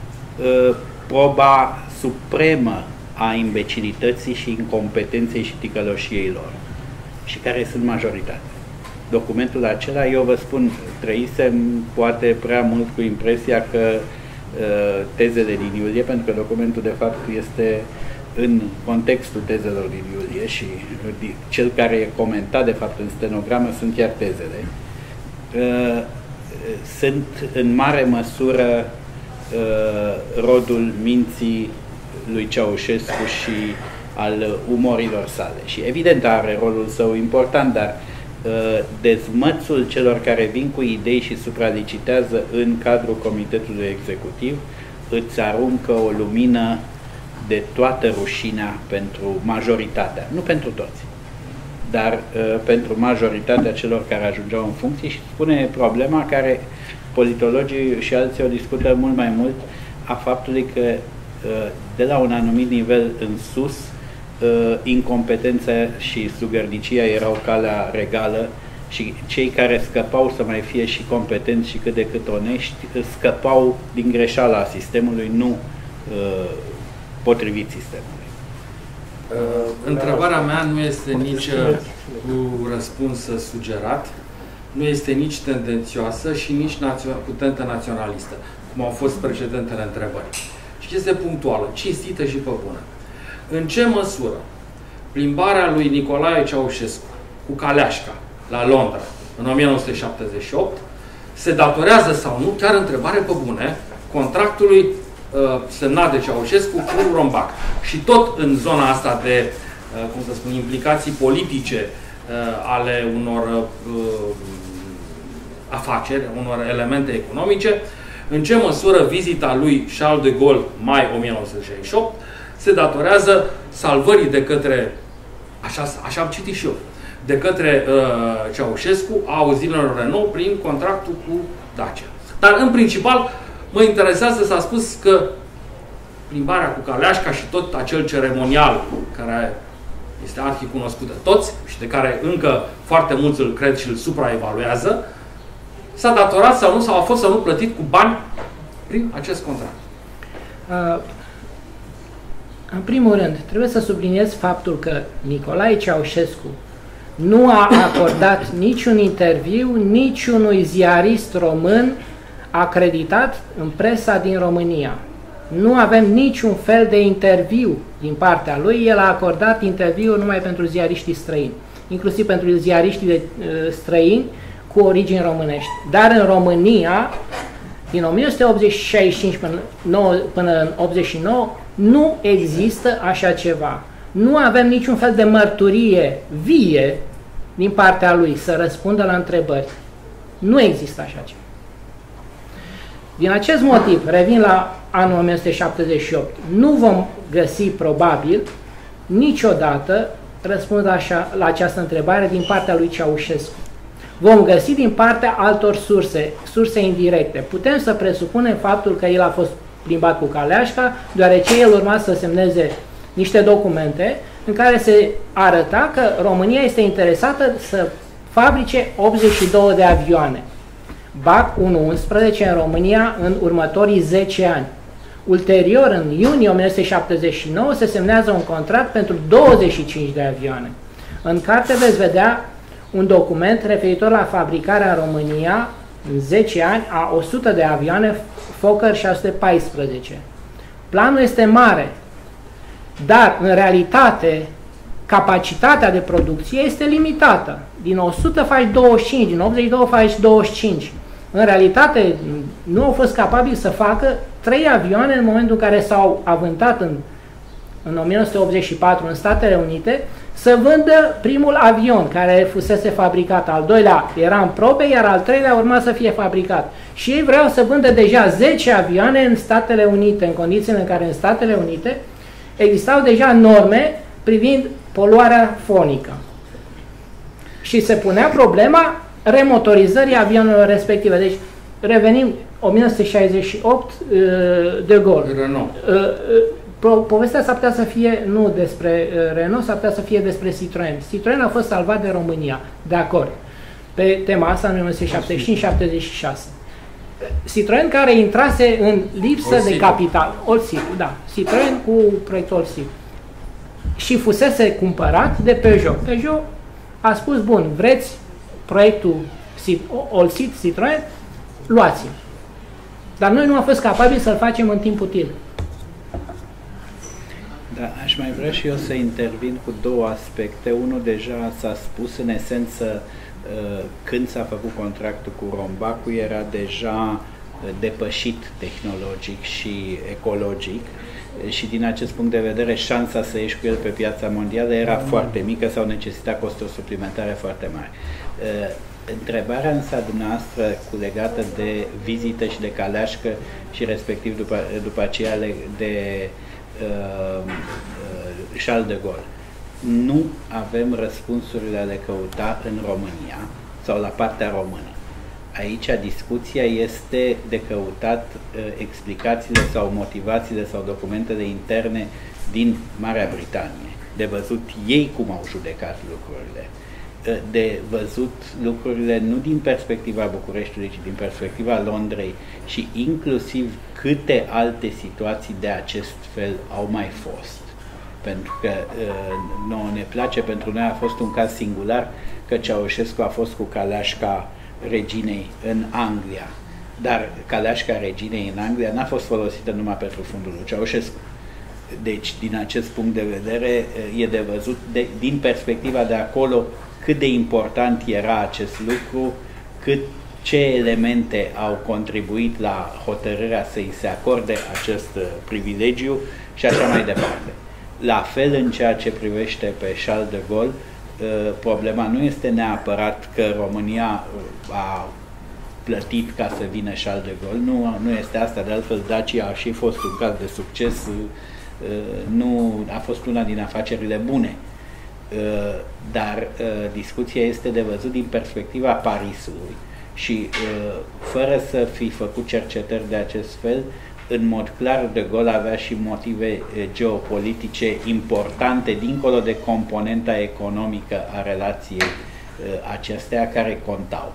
proba supremă a imbecilității și incompetenței și ticăloșiei lor și care sunt majoritatea. Documentul acela, eu vă spun, trăisem poate prea mult cu impresia că tezele din iulie, pentru că documentul de fapt este în contextul tezelor din iulie și cel care e comentat de fapt în stenogramă sunt chiar tezele, sunt în mare măsură rodul minții lui Ceaușescu și al umorilor sale. Și evident are rolul său important, dar dezmățul celor care vin cu idei și supralicitează în cadrul comitetului executiv îți aruncă o lumină de toată rușinea pentru majoritatea, nu pentru toți, dar pentru majoritatea celor care ajungeau în funcție și spune problema care politologii și alții o discută mult mai mult a faptului că de la un anumit nivel în sus incompetența și sugărnicia erau calea regală și cei care scăpau să mai fie și competenți și cât de cât onești scăpau din greșeala sistemului, nu potrivit sistemului. Întrebarea mea nu este nici cu răspuns sugerat, nu este nici tendențioasă și nici cu tentă naționalistă, cum au fost precedentele întrebări. Și este punctuală, cinstită și pe bună. În ce măsură plimbarea lui Nicolae Ceaușescu cu Caleașca la Londra în 1978 se datorează sau nu, chiar întrebare pe bune, contractului semnat de Ceaușescu cu Rombac. Și tot în zona asta de, cum să spun, implicații politice ale unor afaceri, unor elemente economice, în ce măsură vizita lui Charles de Gaulle mai 1968 se datorează salvării de către, așa am citit și eu, de către Ceaușescu a uzinelor Renault prin contractul cu Dacia. Dar în principal mă interesează, s-a spus că plimbarea cu Caleașca și tot acel ceremonial care este arhicunoscut de toți și de care încă foarte mulți îl cred și îl supraevaluează, s-a datorat sau nu, sau a fost sau nu plătit cu bani prin acest contract. În primul rând, trebuie să subliniez faptul că Nicolae Ceaușescu nu a acordat niciun interviu niciunui ziarist român acreditat în presa din România. Nu avem niciun fel de interviu din partea lui. El a acordat interviu numai pentru ziariștii străini, inclusiv pentru ziariștii străini cu origini românești. Dar în România, din 1985 până în 89, nu există așa ceva. Nu avem niciun fel de mărturie vie din partea lui să răspundă la întrebări. Nu există așa ceva. Din acest motiv, revin la anul 1978, nu vom găsi probabil Niciodată răspund așa la această întrebare din partea lui Ceaușescu. Vom găsi din partea altor surse indirecte. Putem să presupunem faptul că el a fost plimbat cu caleașca, deoarece el urma să semneze niște documente în care se arăta că România este interesată să fabrice 82 de avioane. BAC 1-11 în România în următorii 10 ani. Ulterior, în iunie 1979, se semnează un contract pentru 25 de avioane. În carte veți vedea un document referitor la fabricarea în România în 10 ani a 100 de avioane Fokker 614. Planul este mare, dar în realitate capacitatea de producție este limitată. Din 100 faci 25, din 82 faci 25. În realitate nu au fost capabili să facă 3 avioane în momentul în care s-au avântat în 1984 în Statele Unite să vândă primul avion care fusese fabricat. Al doilea era în probe, iar al treilea urma să fie fabricat. Și ei vreau să vândă deja 10 avioane în Statele Unite, în condițiile în care în Statele Unite existau deja norme privind poluarea fonică. Și se punea problema remotorizării avionelor respective. Deci, revenim 1968, De Gaulle. Renault. Povestea s-ar putea să fie nu despre Renault, s-ar putea să fie despre Citroën. Citroën a fost salvat de România, de acord, pe tema asta în 1975-76. Citroën care intrase în lipsă de capital. Olsic, da. Citroën cu proiectul Olsic. Și fusese cumpărat de Peugeot. Peugeot a spus, bun, vreți proiectul Olsic Citroën? Luați-l. Dar noi nu am fost capabili să-l facem în timp util. Da, aș mai vrea și eu să intervin cu două aspecte. Unul deja s-a spus, în esență, când s-a făcut contractul cu Rombacu, era deja depășit tehnologic și ecologic și din acest punct de vedere șansa să ieși cu el pe piața mondială era foarte mică sau necesita costuri suplimentare foarte mari. Întrebarea însă a dumneavoastră legată de vizită și de caleașcă și respectiv după aceea de Charles de Gaulle. Nu avem răspunsurile a le căuta în România sau la partea română. Aici discuția este de căutat explicațiile sau motivațiile sau documentele interne din Marea Britanie, de văzut ei cum au judecat lucrurile, de văzut lucrurile nu din perspectiva Bucureștiului, ci din perspectiva Londrei și inclusiv câte alte situații de acest fel au mai fost. Pentru că nouă ne place, pentru noi a fost un caz singular că Ceaușescu a fost cu caleașca reginei în Anglia, dar caleașca reginei în Anglia n-a fost folosită numai pentru fundul lui Ceaușescu. Deci, din acest punct de vedere, e de văzut din perspectiva de acolo cât de important era acest lucru, ce elemente au contribuit la hotărârea să-i se acorde acest privilegiu și așa mai departe. La fel, în ceea ce privește pe Charles de Gaulle, problema nu este neapărat că România a plătit ca să vină Charles de Gaulle, nu este asta, de altfel Dacia a și fost un caz de succes, nu a fost una din afacerile bune. Dar discuția este de văzut din perspectiva Parisului și fără să fi făcut cercetări de acest fel, în mod clar De Gaulle avea și motive geopolitice importante dincolo de componenta economică a relației acestea care contau.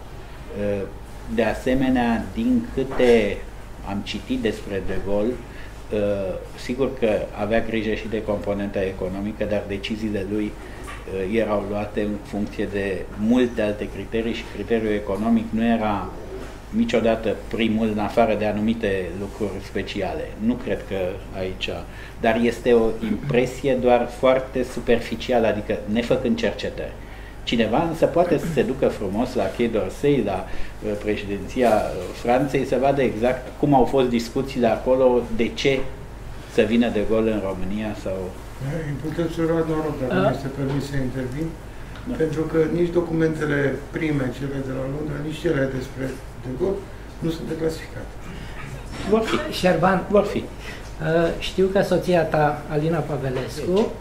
De asemenea, din câte am citit despre De Gaulle, sigur că avea grijă și de componenta economică, dar deciziile lui erau luate în funcție de multe alte criterii și criteriul economic nu era niciodată primul în afară de anumite lucruri speciale. Nu cred că aici, dar este o impresie doar foarte superficială, adică nefăcând cercetări. Cineva însă poate să se ducă frumos la Quai d'Orsay, la președinția Franței, să vadă exact cum au fost discuțiile acolo, de ce să vină De Gaulle în România sau... Puteți să luați noroc, dacă nu este permis să intervin, pentru că nici documentele prime, cele de la Londra, nici cele despre De Gaulle, nu sunt declasificate. Vor fi. Șerban, vor fi. Știu că soția ta, Alina Pavelescu,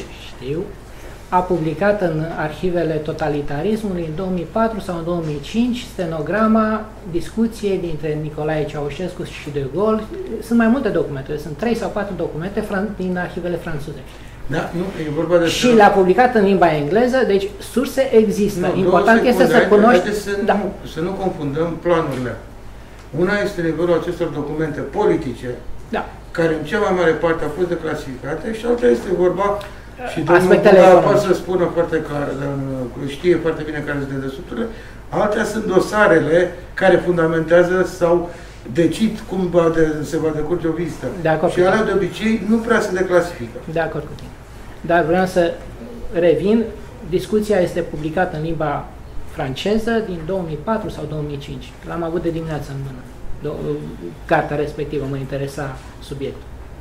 a publicat în arhivele totalitarismului în 2004 sau în 2005 stenograma discuției dintre Nicolae Ceaușescu și De Gaulle. Sunt mai multe documente, sunt 3 sau 4 documente din arhivele franțuzești. Da, nu, e vorba de... Și le-a publicat în limba engleză, deci surse există. Nu, important este să cunoști... Să nu confundăm planurile. Una este nivelul acestor documente politice, care în cea mai mare parte au fost declasificate, și alta este vorba, și domnul Buga poate să spună foarte clar, știe foarte bine care sunt dedesubturile, altea sunt dosarele care fundamentează sau decid cum se va decurge o vizită. Și alea de obicei nu prea se declasifică. De acord cu tine. Dar vreau să revin, discuția este publicată în limba franceză din 2004 sau 2005. L-am avut de dimineață în mână. Cartea respectivă, mă interesa subiectul.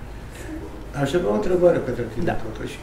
Aș avea o întrebare pentru tine, totuși.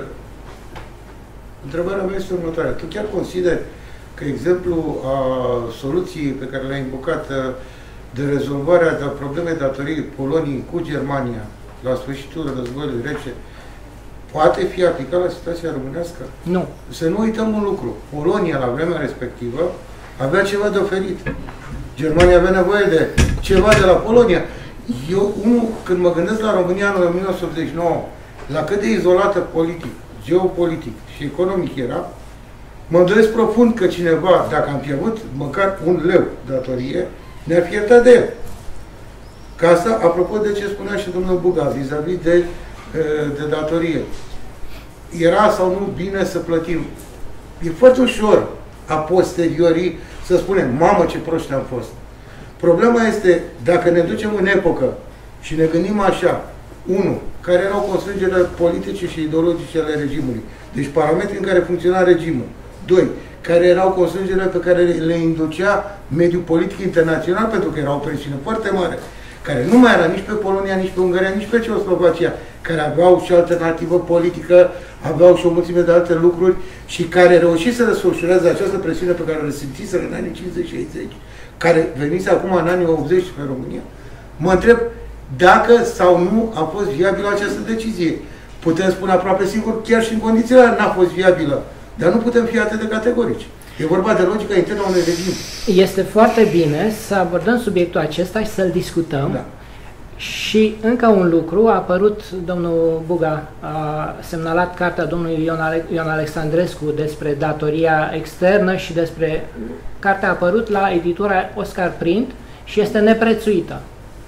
Întrebarea mea este următoarea. Tu chiar consideri că exemplul a soluției pe care le-ai invocat de rezolvarea problemei datoriei Poloniei cu Germania la sfârșitul războiului rece poate fi aplicat la situația românească? Nu. Să nu uităm un lucru. Polonia, la vremea respectivă, avea ceva de oferit. Germania avea nevoie de ceva de la Polonia. Eu, când mă gândesc la România în 1989, la cât de izolată politic, geopolitic și economic era, mă îndoiesc profund că cineva, dacă am fi avut măcar un leu datorie, ne-ar fi iertat de el. Ca asta, apropo de ce spunea și domnul Buga, vis-a-vis de datorie. Era sau nu bine să plătim? E foarte ușor, a posteriori, să spunem, mamă ce proști am fost. Problema este, dacă ne ducem în epocă și ne gândim așa, 1. Care erau constrângerile politice și ideologice ale regimului, deci parametrii în care funcționa regimul. 2. Care erau constrângerile pe care le inducea mediul politic internațional, pentru că era o presiune foarte mare, care nu mai era nici pe Polonia, nici pe Ungaria, nici pe Ceoslovacia, care aveau și alternativă politică, aveau și o mulțime de alte lucruri și care reușit să desfășureze această presiune pe care o resimțiseră în anii 50-60, care venise acum în anii 80 pe România. Mă întreb dacă sau nu a fost viabilă această decizie. Putem spune aproape sigur, chiar și în condițiile alea n-a fost viabilă, dar nu putem fi atât de categorici. E vorba de logica internă a unui regim. Este foarte bine să abordăm subiectul acesta și să-l discutăm. Da. Și încă un lucru, a apărut, domnul Buga a semnalat cartea domnului Ion Alexandrescu despre datoria externă și despre... Cartea a apărut la editura Oscar Print și este neprețuită.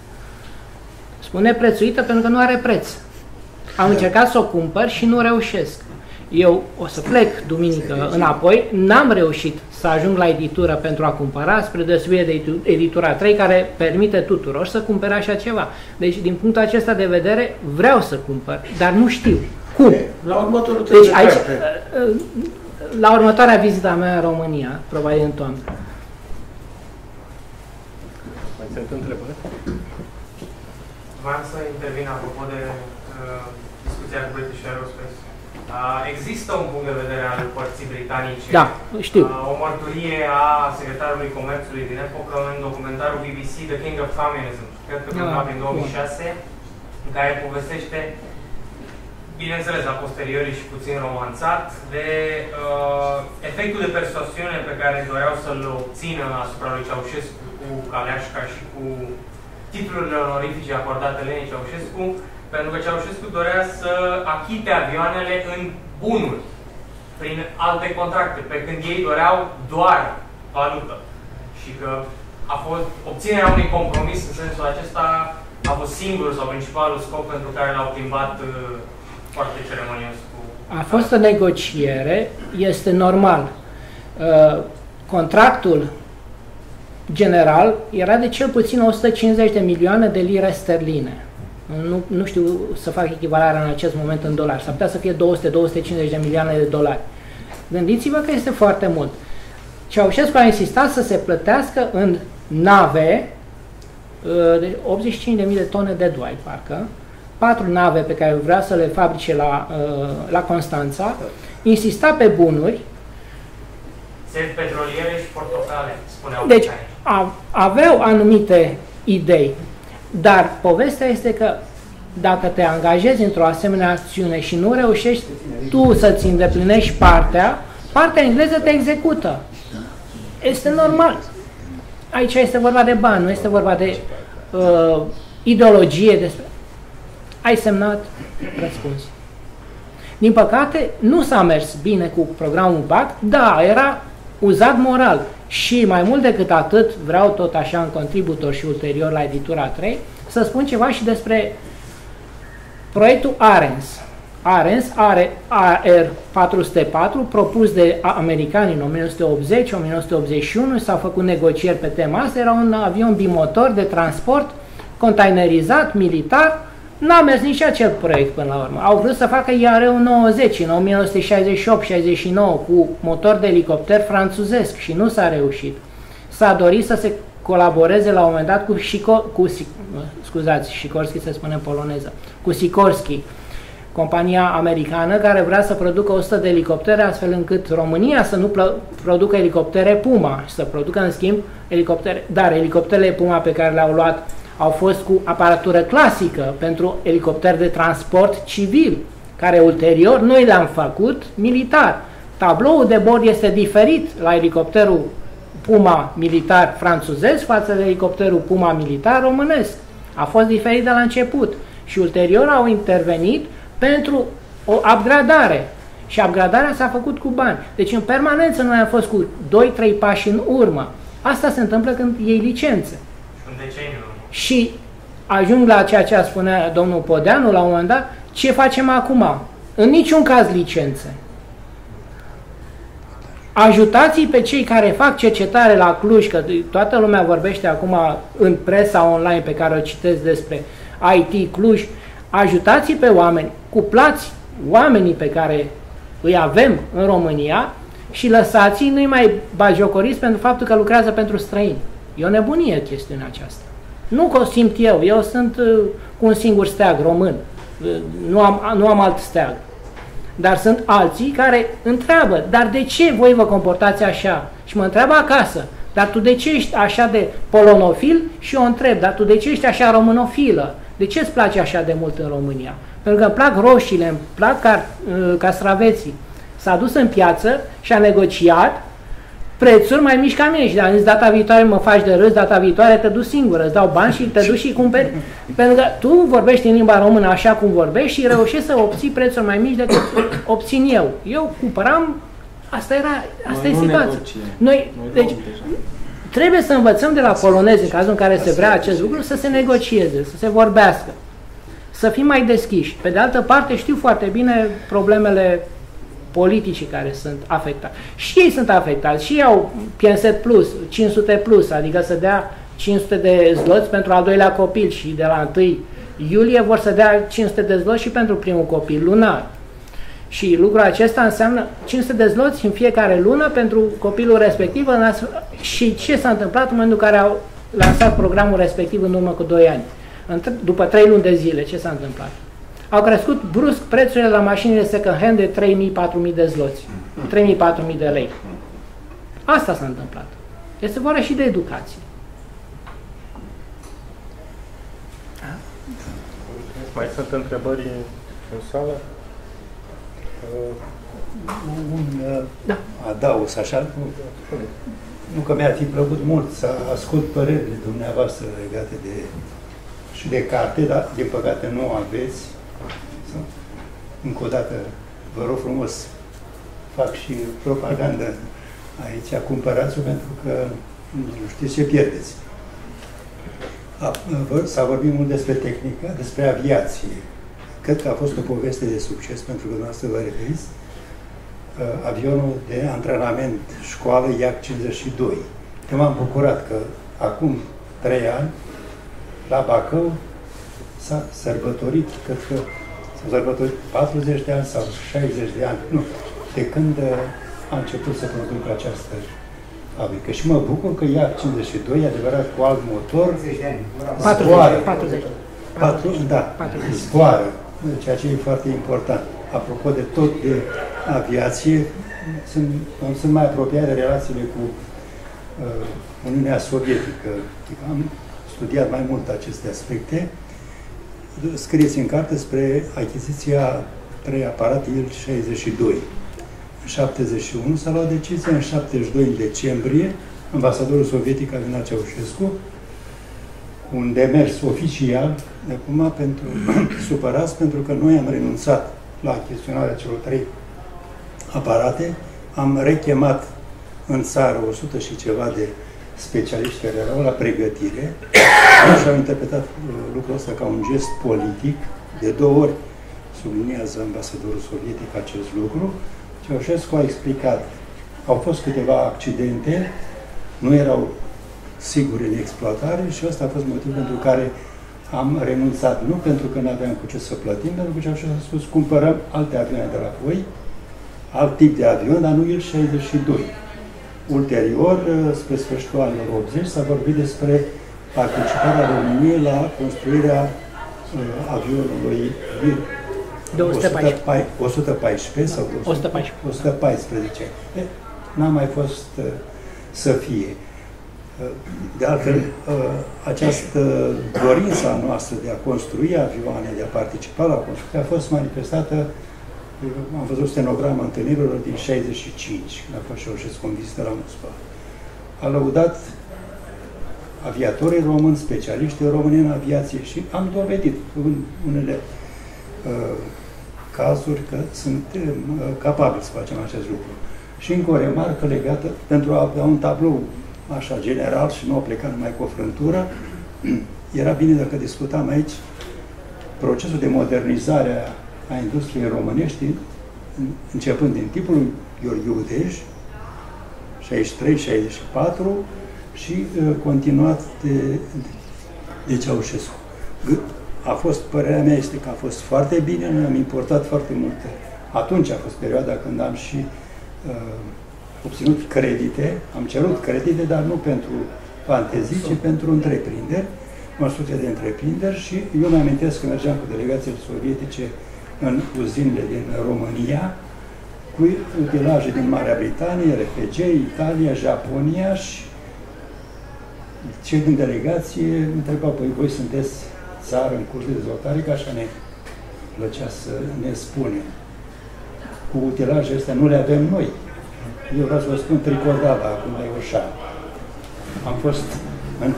Spun neprețuită pentru că nu are preț. Am încercat să o cumpăr și nu reușesc. Eu o să plec duminică înapoi, n-am reușit să ajung la editură pentru a cumpăra, spre deosebire de editura 3, care permite tuturor să cumpere așa ceva. Deci, din punctul acesta de vedere, vreau să cumpăr, dar nu știu cum. La următorul deci, aici, la următoarea vizită a mea în România, probabil în toamnă. Mai sunt întrebări? Vreau să intervin apropo de discuția cu British Aerospace. Există un punct de vedere al părții britanice, da, știu. O mărturie a secretarului comerțului din epocă în documentarul BBC The King of Communism, cred că filmat în 2006, în care povestește, bineînțeles, a posteriori și puțin romanțat, de efectul de persoasiune pe care doreau să-l obțină asupra lui Ceaușescu cu Caleașca și cu titlurile onorifice acordate Lenei Ceaușescu, pentru că Ceaușescu dorea să achite avioanele în bunuri, prin alte contracte, pe când ei doreau doar valută. Și că a fost obținerea unui compromis în sensul acesta a fost singurul sau principalul scop pentru care l-au plimbat foarte ceremonios cu... A fost o negociere, este normal. Contractul general era de cel puțin 150 de milioane de lire sterline. Nu știu să fac echivalarea în acest moment în dolari. S-ar putea să fie 200-250 de milioane de dolari. Gândiți-vă că este foarte mult. Ceaușescu a insistat să se plătească în nave de 85.000 de tone de duai, parcă, 4 nave pe care vrea să le fabrice la Constanța, insista pe bunuri. Țevi petroliere și portocale, spuneau. Deci aveau anumite idei. Dar povestea este că dacă te angajezi într-o asemenea acțiune și nu reușești tu să-ți îndeplinești partea engleză te execută. Este normal. Aici este vorba de bani, nu este vorba de ideologie. Despre... Ai semnat, răspunzi. Din păcate, nu s-a mers bine cu programul BAC, da, era uzat moral. Și mai mult decât atât, vreau tot așa în contributor și ulterior la editura 3, să spun ceva și despre proiectul ARENS. ARENS are AR-404, propus de americani în 1980-1981, s-au făcut negocieri pe tema asta, era un avion bimotor de transport, containerizat, militar. N-a mers nici acel proiect până la urmă. Au vrut să facă IR-90 în 1968-69 cu motor de elicopter franțuzesc și nu s-a reușit. S-a dorit să se colaboreze la un moment dat Sikorsky se spune în poloneză, cu Sikorsky, compania americană care vrea să producă 100 de elicoptere astfel încât România să nu producă elicoptere Puma și să producă în schimb elicoptere, dar elicopterele Puma pe care le-au luat au fost cu aparatură clasică pentru elicopter de transport civil, care ulterior noi le-am făcut militar. Tabloul de bord este diferit la elicopterul Puma militar franțuzesc față de elicopterul Puma militar românesc. A fost diferit de la început și ulterior au intervenit pentru o upgradare. Și upgradarea s-a făcut cu bani. Deci în permanență noi am fost cu 2-3 pași în urmă. Asta se întâmplă când iei licențe. Și ajung la ceea ce spunea domnul Podeanu la un moment dat, ce facem acum? În niciun caz licențe. Ajutați-i pe cei care fac cercetare la Cluj, că toată lumea vorbește acum în presa online pe care o citesc despre IT Cluj, ajutați-i pe oameni, cuplați oamenii pe care îi avem în România și lăsați-i, nu-i mai bagiocoriți pentru faptul că lucrează pentru străini. E o nebunie chestiunea aceasta. Nu că o simt eu sunt cu un singur steag român, nu am alt steag. Dar sunt alții care întreabă, dar de ce voi vă comportați așa? Și mă întreabă acasă, dar tu de ce ești așa de polonofil? Și eu întreb, dar tu de ce ești așa românofilă? De ce îți place așa de mult în România? Pentru că îmi plac roșiile, îmi plac castraveții. S-a dus în piață și a negociat prețuri mai mici ca mine și am zis, data viitoare mă faci de râs, data viitoare te duci singură, îți dau bani și te duci și cumperi. Pentru că tu vorbești în limba română așa cum vorbești și reușești să obții prețuri mai mici decât obțin eu. Eu cumpăram, asta e situația. Deci, trebuie să învățăm de la polonezi, în cazul în care se vrea acest lucru, să se negocieze, să se vorbească, să fim mai deschiși. Pe de altă parte, știu foarte bine problemele politicii care sunt afectați. Și ei sunt afectați. Și ei au Pienset Plus, 500 Plus, adică să dea 500 de zloți pentru al doilea copil și de la 1 iulie vor să dea 500 de zloți și pentru primul copil lunar. Și lucrul acesta înseamnă 500 de zloți în fiecare lună pentru copilul respectiv. Și ce s-a întâmplat în momentul în care au lansat programul respectiv în urmă cu 2 ani? După 3 luni de zile, ce s-a întâmplat? Au crescut brusc prețurile la mașinile second-hand de 3.000-4.000 de zloți, 3.000-4.000 de lei. Asta s-a întâmplat. Este vorba și de educație. Mai sunt întrebări în sală? Adaus, așa? Nu că mi-ar fi plăcut mult să ascult părerile dumneavoastră legate și de carte, dar din păcate nu aveți. Încă o dată, vă rog frumos, fac și propagandă aici, cumpărați-o pentru că nu știți ce pierdeți. S-a vorbit mult despre tehnică, despre aviație. Cred că a fost o poveste de succes pentru că dumneavoastră vă referiți. Avionul de antrenament școală IAC-52. Eu m-am bucurat că acum 3 ani la Bacău s-a sărbătorit, cred că s-au sărbătorit 40 de ani sau 60 de ani, nu, de când a început să producă această fabrică. Și mă bucur că IAC-52, adevărat, cu alt motor, 40. Zboară, ceea ce e foarte important. Apropo de tot de aviație, sunt mai apropiat de relațiile cu Uniunea Sovietică. Am studiat mai mult aceste aspecte. scrieți în carte spre achiziția 3 aparate Il-62. În 71 s-a luat decizia, în 72, în decembrie, ambasadorul sovietic Alina Ceaușescu, un demers oficial de acum pentru supărați pentru că noi am renunțat la achiziționarea celor 3 aparate, am rechemat în țară 100 și ceva de specialiști care erau la pregătire și au interpretat lucrul ăsta ca un gest politic. De 2 ori subliniază ambasadorul sovietic acest lucru. Ceaușescu a explicat, au fost câteva accidente, nu erau sigure de exploatare și ăsta a fost motivul pentru care am renunțat. Nu pentru că nu aveam cu ce să plătim, pentru că Ceaușescu a spus, cumpărăm alte avioane de la voi, alt tip de avion, dar nu Il-62. Ulterior, spre sfârșitul anilor 80, s-a vorbit despre participarea României la construirea avionului 114 sau 114. N-a mai fost să fie. De altfel, această dorință a noastră de a construi avioane, de a participa la construcție, a fost manifestată. Am văzut stenograma întâlnirilor din 65, când a fost Ceaușescu în vizită la Moscova. A lăudat aviatorii români, specialiștii români în aviație și am dovedit în unele cazuri că suntem capabili să facem acest lucru. Și încă o remarcă legată, pentru a avea un tablou așa general și nu a plecat numai cu o frântură, era bine dacă discutam aici procesul de modernizare a industriei românești, începând din timpul Gheorghe Udej, 63-64, și continuat de Ceaușescu. A fost, părerea mea este că a fost foarte bine, noi am importat foarte multe. Atunci a fost perioada când am și obținut credite, am cerut credite, dar nu pentru fantezii, ci pentru întreprinderi, construcție de întreprinderi, și eu mi amintesc că mergeam cu delegațiile sovietice în uzinele din România, cu utilaje din Marea Britanie, RPG, Italia, Japonia, și cei din delegație întrebau, păi voi sunteți țară în curs de dezvoltare, că așa ne plăcea să ne spunem. Cu utilajele astea nu le avem noi. Eu vreau să vă spun Tricordava, acum la Ioșan. Am fost în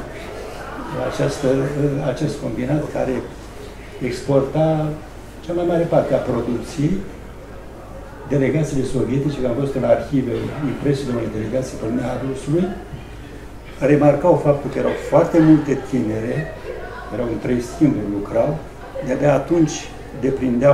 acest combinat care exporta cea mai mare parte a producției. Delegațiile sovietice, că am văzut în arhive impresiile unei delegații pe lumea Rusului, remarcau faptul că erau foarte multe tinere, erau în 3 schimburi, lucrau, de-abia atunci deprindeau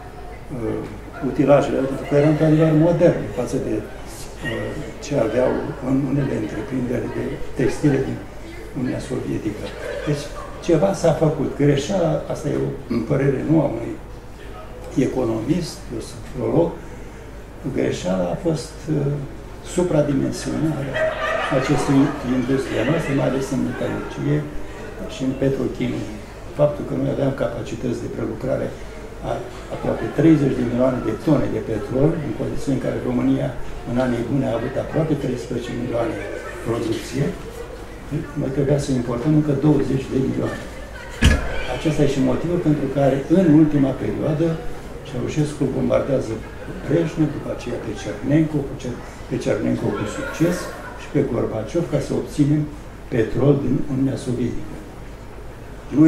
utilajele, pentru că erau într-adevăr moderne față de ce aveau în unele întreprinderi de textile din Uniunea Sovietică. Deci ceva s-a făcut. Greșeala, asta e o părere nu a unui economist, eu sunt filolog, greșeala a fost supradimensionarea acestei industrie noastre, mai ales în metalurgie și în petrochimie. Faptul că noi aveam capacități de prelucrare a aproape 30 de milioane de tone de petrol, în condiții în care România în anii buni a avut aproape 13 milioane producție, noi trebuia să importăm încă 20 de milioane. Acesta e și motivul pentru care în ultima perioadă Ceaușescu bombardează Brejnev, după aceea pe Cernenco cu succes și pe Gorbaciov, ca să obținem petrol din Uniunea Sovietică. Noi,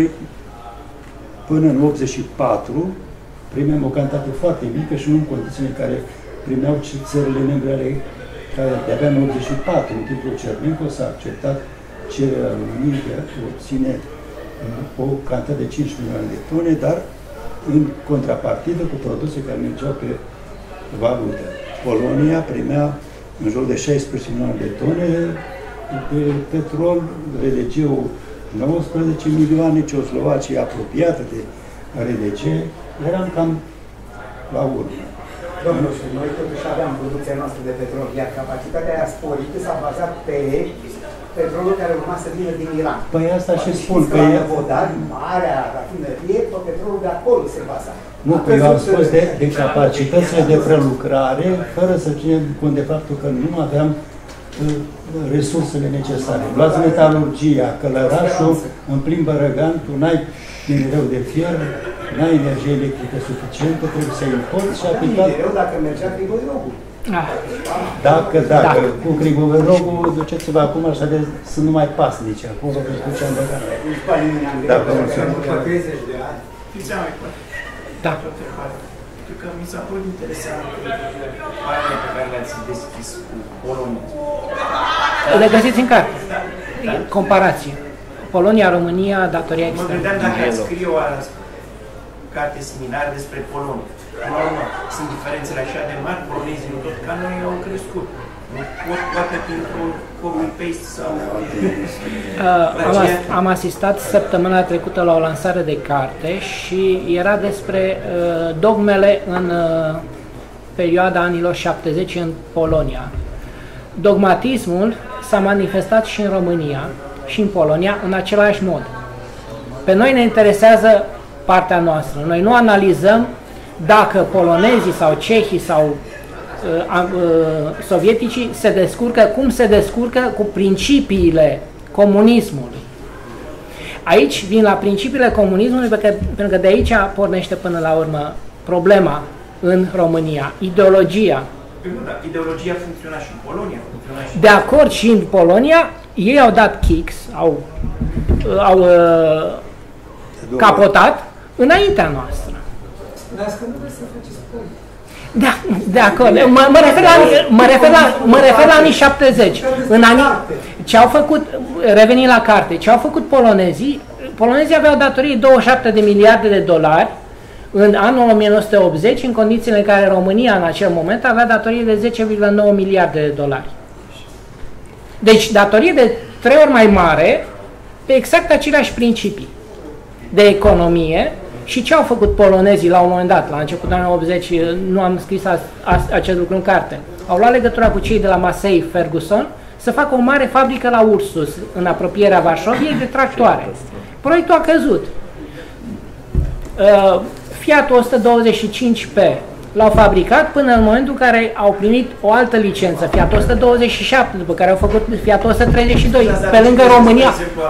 până în 84, primeam o cantitate foarte mică și nu în condițiile în care primeau țările membre ale care de-abia în 84, în timpul Cernenco, s-a acceptat cererea României de a obține o cantitate de 5 milioane de tone, dar în contrapartidă cu produse care mergeau pe valută. Polonia primea în jur de 16 milioane de tone de petrol, RDG-ul 19 milioane, Ceoslovacia apropiată de RDG, eram cam la urmă. Domnul, noi totuși aveam producția noastră de petrol, iar capacitatea aia sporită s-a bazat pe petrolul care urma să vină din Iran. Păi asta și spun că e... Marea rafinărie, pe petrolul de acolo se baza. Nu, că eu am spus de capacitățile de prelucrare, fără să ținem cont de faptul că nu aveam resursele necesare. Luați metalurgia, Călărașul, în plin Bărăgan, tu n-ai minereu de fier, n-ai energie electrică suficientă, trebuie să importi și aplicat. Minereu dacă mergea Crigoiogul. Dacă, cu Crigoiogul, duceți-vă acum, așa de, sunt numai pasnici, acolo pentru ce am băgat. Dacă după 30 de ani. Da. Pentru că mi s-a părut interesant pagina pe care le-ați deschis cu Polonia. Le găsiți în carte. Comparație. Polonia, România, datoria externă. Mă gândeam dacă ați scrie o carte similară despre Polonia. Până la urmă, sunt diferențele așa de mari, polonezii nu tot ca noi au crescut. Nu pot poate printr-un copy-paste sau... Am asistat săptămâna trecută la o lansare de carte și era despre dogmele în perioada anilor 70 în Polonia. Dogmatismul s-a manifestat și în România și în Polonia în același mod. Pe noi ne interesează partea noastră. Noi nu analizăm dacă polonezii sau cehii sau sovieticii se descurcă, cum se descurcă cu principiile comunismului. Aici vin la principiile comunismului, pentru că de aici pornește până la urmă problema în România, ideologia. Ideologia funcționa și în Polonia. De acord, și în Polonia, ei au dat kicks, au capotat înaintea noastră. Dar că nu vreți să faceți poli. Da, de acord. Mă refer la anii 70. În anii, ce au făcut, revenind la carte, ce au făcut polonezii? Polonezii aveau datorii 27 de miliarde de dolari în anul 1980, în condițiile în care România în acel moment avea datorii de 10,9 miliarde de dolari. Deci datorie de 3 ori mai mare pe exact aceleași principii de economie. Și ce au făcut polonezii la un moment dat, la începutul anului 80, nu am scris acest lucru în carte, au luat legătura cu cei de la Massey Ferguson să facă o mare fabrică la Ursus, în apropierea Varșoviei, de tractoare. Proiectul a căzut. Fiat 125P l-au fabricat până în momentul în care au primit o altă licență, Fiat 127, după care au făcut Fiat 132. Pe lângă România,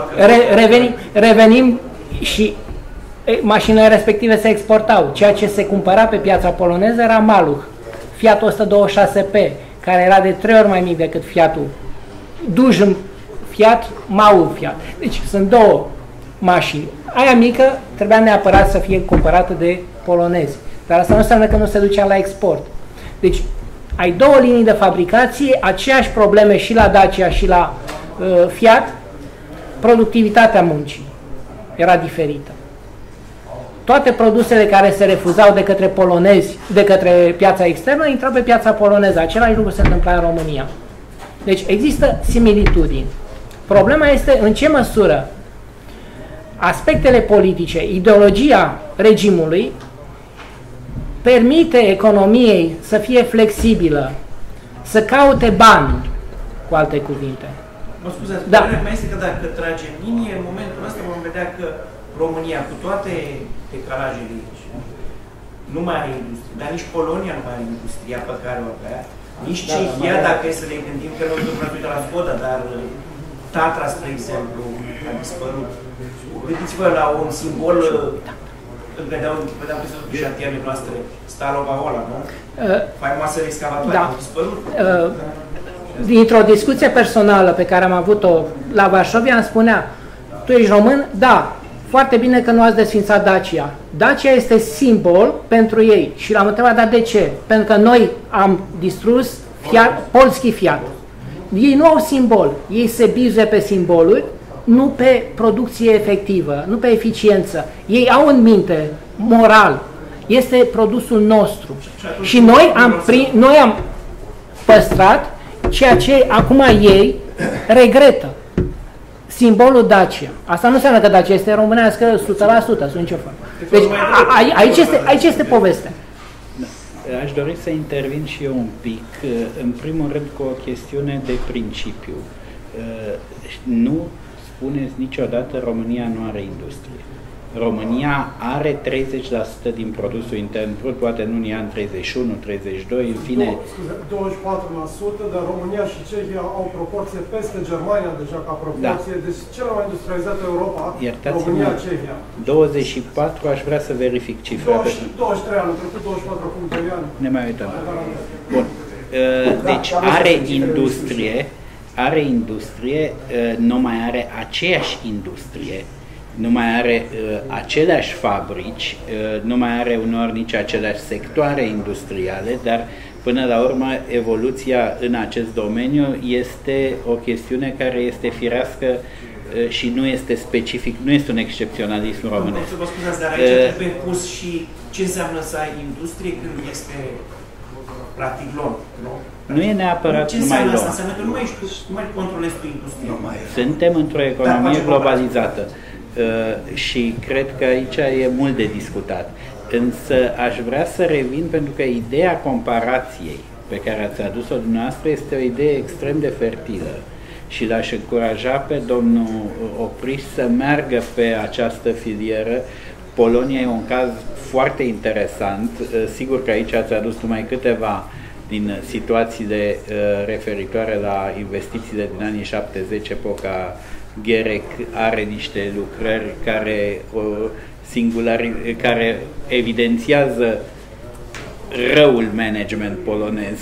revenim și mașinile respective se exportau. Ceea ce se cumpăra pe piața poloneză era Maluch, Fiat 126P, care era de 3 ori mai mic decât Fiatul Dujm Fiat, Mau Fiat. Deci sunt două mașini. Aia mică trebuia neapărat să fie cumpărată de polonezi. Dar asta nu înseamnă că nu se ducea la export. Deci ai două linii de fabricație, aceeași probleme și la Dacia și la Fiat, productivitatea muncii era diferită. Toate produsele care se refuzau de către polonezi, de către piața externă, intrau pe piața poloneză. Același lucru se întâmpla în România. Deci există similitudini. Problema este în ce măsură aspectele politice, ideologia regimului permite economiei să fie flexibilă, să caute bani, cu alte cuvinte. Mă scuzați, părerea mea este că dacă tragem linie, în momentul ăsta vom vedea că România, cu toate decalajele aici, nu mai are industrie, dar nici Polonia nu mai are industria pe care o avea, nici Cehia, dacă e să ne gândim că noi tot uităm la Skoda, dar Tatra, spre exemplu, a dispărut. Gândiți-vă la un simbol, vedeam că se duc șantierele noastre, Stalova Ola, nu? Faimoasă excavatoare, a dispărut. Dintr-o discuție personală pe care am avut-o la Varșovia, îmi spunea: tu ești român? Da. Foarte bine că nu ați desfințat Dacia. Dacia este simbol pentru ei. Și l-am întrebat, dar de ce? Pentru că noi am distrus Polski Fiat. Ei nu au simbol. Ei se bizuie pe simboluri, nu pe producție efectivă, nu pe eficiență. Ei au în minte, moral, este produsul nostru. Și noi am păstrat ceea ce acum ei regretă. Simbolul Dacia. Asta nu înseamnă că Dacia este românească 100%, sunt nicio formă. Deci aici este povestea. Aș dori să intervin și eu un pic, în primul rând cu o chestiune de principiu. Nu spuneți niciodată România nu are industrie. România are 30% din produsul intern brut, poate în unii ani 31, 32, în fine. 24%, dar România și Cehia au proporție peste Germania deja ca proporție, da. Deci cea mai industrializată Europa, România, Cehia. 24, aș vrea să verific cifra. 23 ani, trecut 24 acum 2 ani. Ne mai uităm. Bun. Deci are industrie, nu mai are aceeași industrie, nu mai are aceleași fabrici, nu mai are uneori nici aceleași sectoare industriale, dar până la urmă evoluția în acest domeniu este o chestiune care este firească și nu este specific, nu este un excepționalism românesc. Să vă scuzați, dar aici trebuie pus și ce înseamnă să ai industrie când este practic lor, nu? Nu e neapărat ce numai lor. Asta înseamnă că nu mai controlezi tu industria. Suntem într-o economie globalizată și cred că aici e mult de discutat. Însă aș vrea să revin pentru că ideea comparației pe care ați adus-o dumneavoastră este o idee extrem de fertilă și l-aș încuraja pe domnul Opriș să meargă pe această filieră. Polonia e un caz foarte interesant. Sigur că aici ați adus numai câteva din situațiile referitoare la investițiile din anii 70, epoca Gierek are niște lucrări care evidențiază răul management polonez.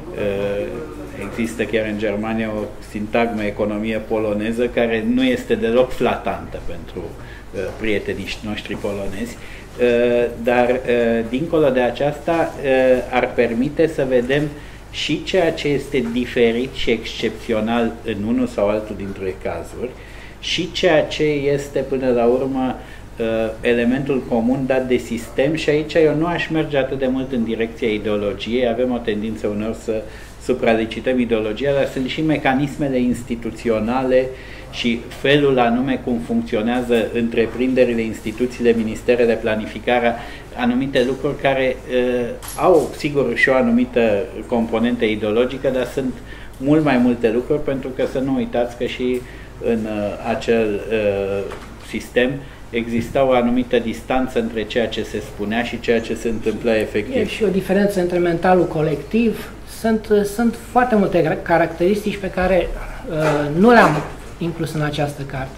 Există chiar în Germania o sintagmă economie poloneză care nu este deloc flatantă pentru prietenii noștri polonezi, dar dincolo de aceasta ar permite să vedem și ceea ce este diferit și excepțional în unul sau altul dintre cazuri și ceea ce este până la urmă elementul comun dat de sistem. Și aici eu nu aș merge atât de mult în direcția ideologiei, avem o tendință uneori să supralicităm ideologia, dar sunt și mecanismele instituționale și felul anume cum funcționează întreprinderile, instituțiile, ministerele, planificarea, anumite lucruri care au, sigur, și o anumită componentă ideologică, dar sunt mult mai multe lucruri, pentru că să nu uitați că și în acel sistem exista o anumită distanță între ceea ce se spunea și ceea ce se întâmpla efectiv. E și o diferență între mentalul colectiv. Sunt foarte multe caracteristici pe care nu le-am inclus în această carte.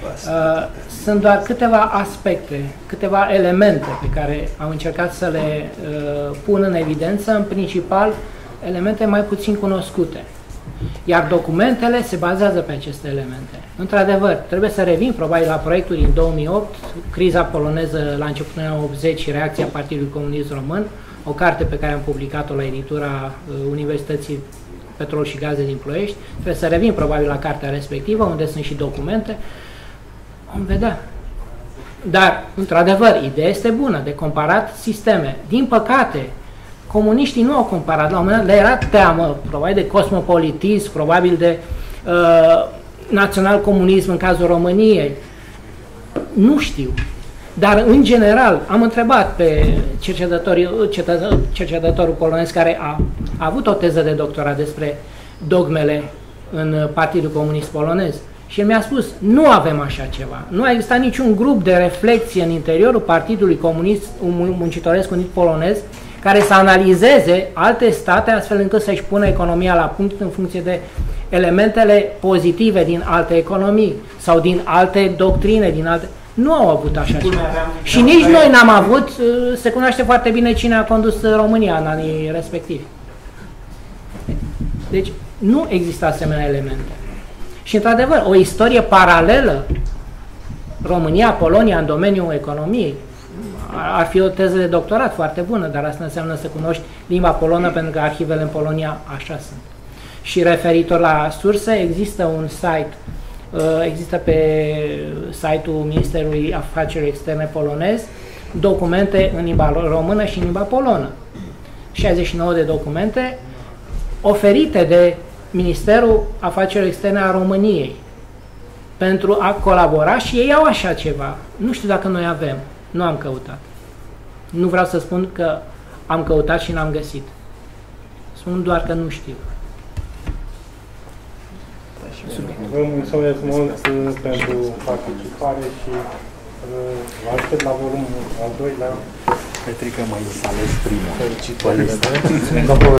Sunt doar câteva aspecte, câteva elemente pe care am încercat să le pun în evidență, în principal elemente mai puțin cunoscute. Iar documentele se bazează pe aceste elemente. Într-adevăr, trebuie să revin probabil la proiectul din 2008, criza poloneză la începutul anilor 80 și reacția Partidului Comunist Român, o carte pe care am publicat-o la editura Universității Petrol și Gaze din Ploiești. Trebuie să revin probabil la cartea respectivă, unde sunt și documente. Vom vedea. Dar, într-adevăr, ideea este bună, de comparat sisteme. Din păcate, comuniștii nu au comparat. La un moment dat le era teamă, probabil de cosmopolitism, probabil de național-comunism în cazul României. Nu știu. Dar, în general, am întrebat pe cercetătorul polonez care a avut o teză de doctorat despre dogmele în Partidul Comunist Polonez. Și el mi-a spus, nu avem așa ceva. Nu a existat niciun grup de reflexie în interiorul Partidului Comunist Muncitoresc Unit Polonez care să analizeze alte state astfel încât să-și pună economia la punct în funcție de elementele pozitive din alte economii sau din alte doctrine, din alte... Nu au avut așa ceva. Și nici noi n-am avut, se cunoaște foarte bine cine a condus România în anii respectivi. Deci nu există asemenea elemente. Și într-adevăr, o istorie paralelă, România-Polonia în domeniul economiei, ar fi o teză de doctorat foarte bună, dar asta înseamnă să cunoști limba polonă, pentru că arhivele în Polonia așa sunt. Și referitor la surse, există un site, există pe site-ul Ministerului Afacerilor Externe polonez documente în limba română și în limba polonă. 69 de documente oferite de Ministerul Afacerilor Externe a României pentru a colabora și ei au așa ceva. Nu știu dacă noi avem. Nu am căutat. Nu vreau să spun că am căutat și n-am găsit. Spun doar că nu știu. Vă mulțumesc mult pentru participare și Aștept la volumul al doilea. Petrică, mai ales primul. Felicitări.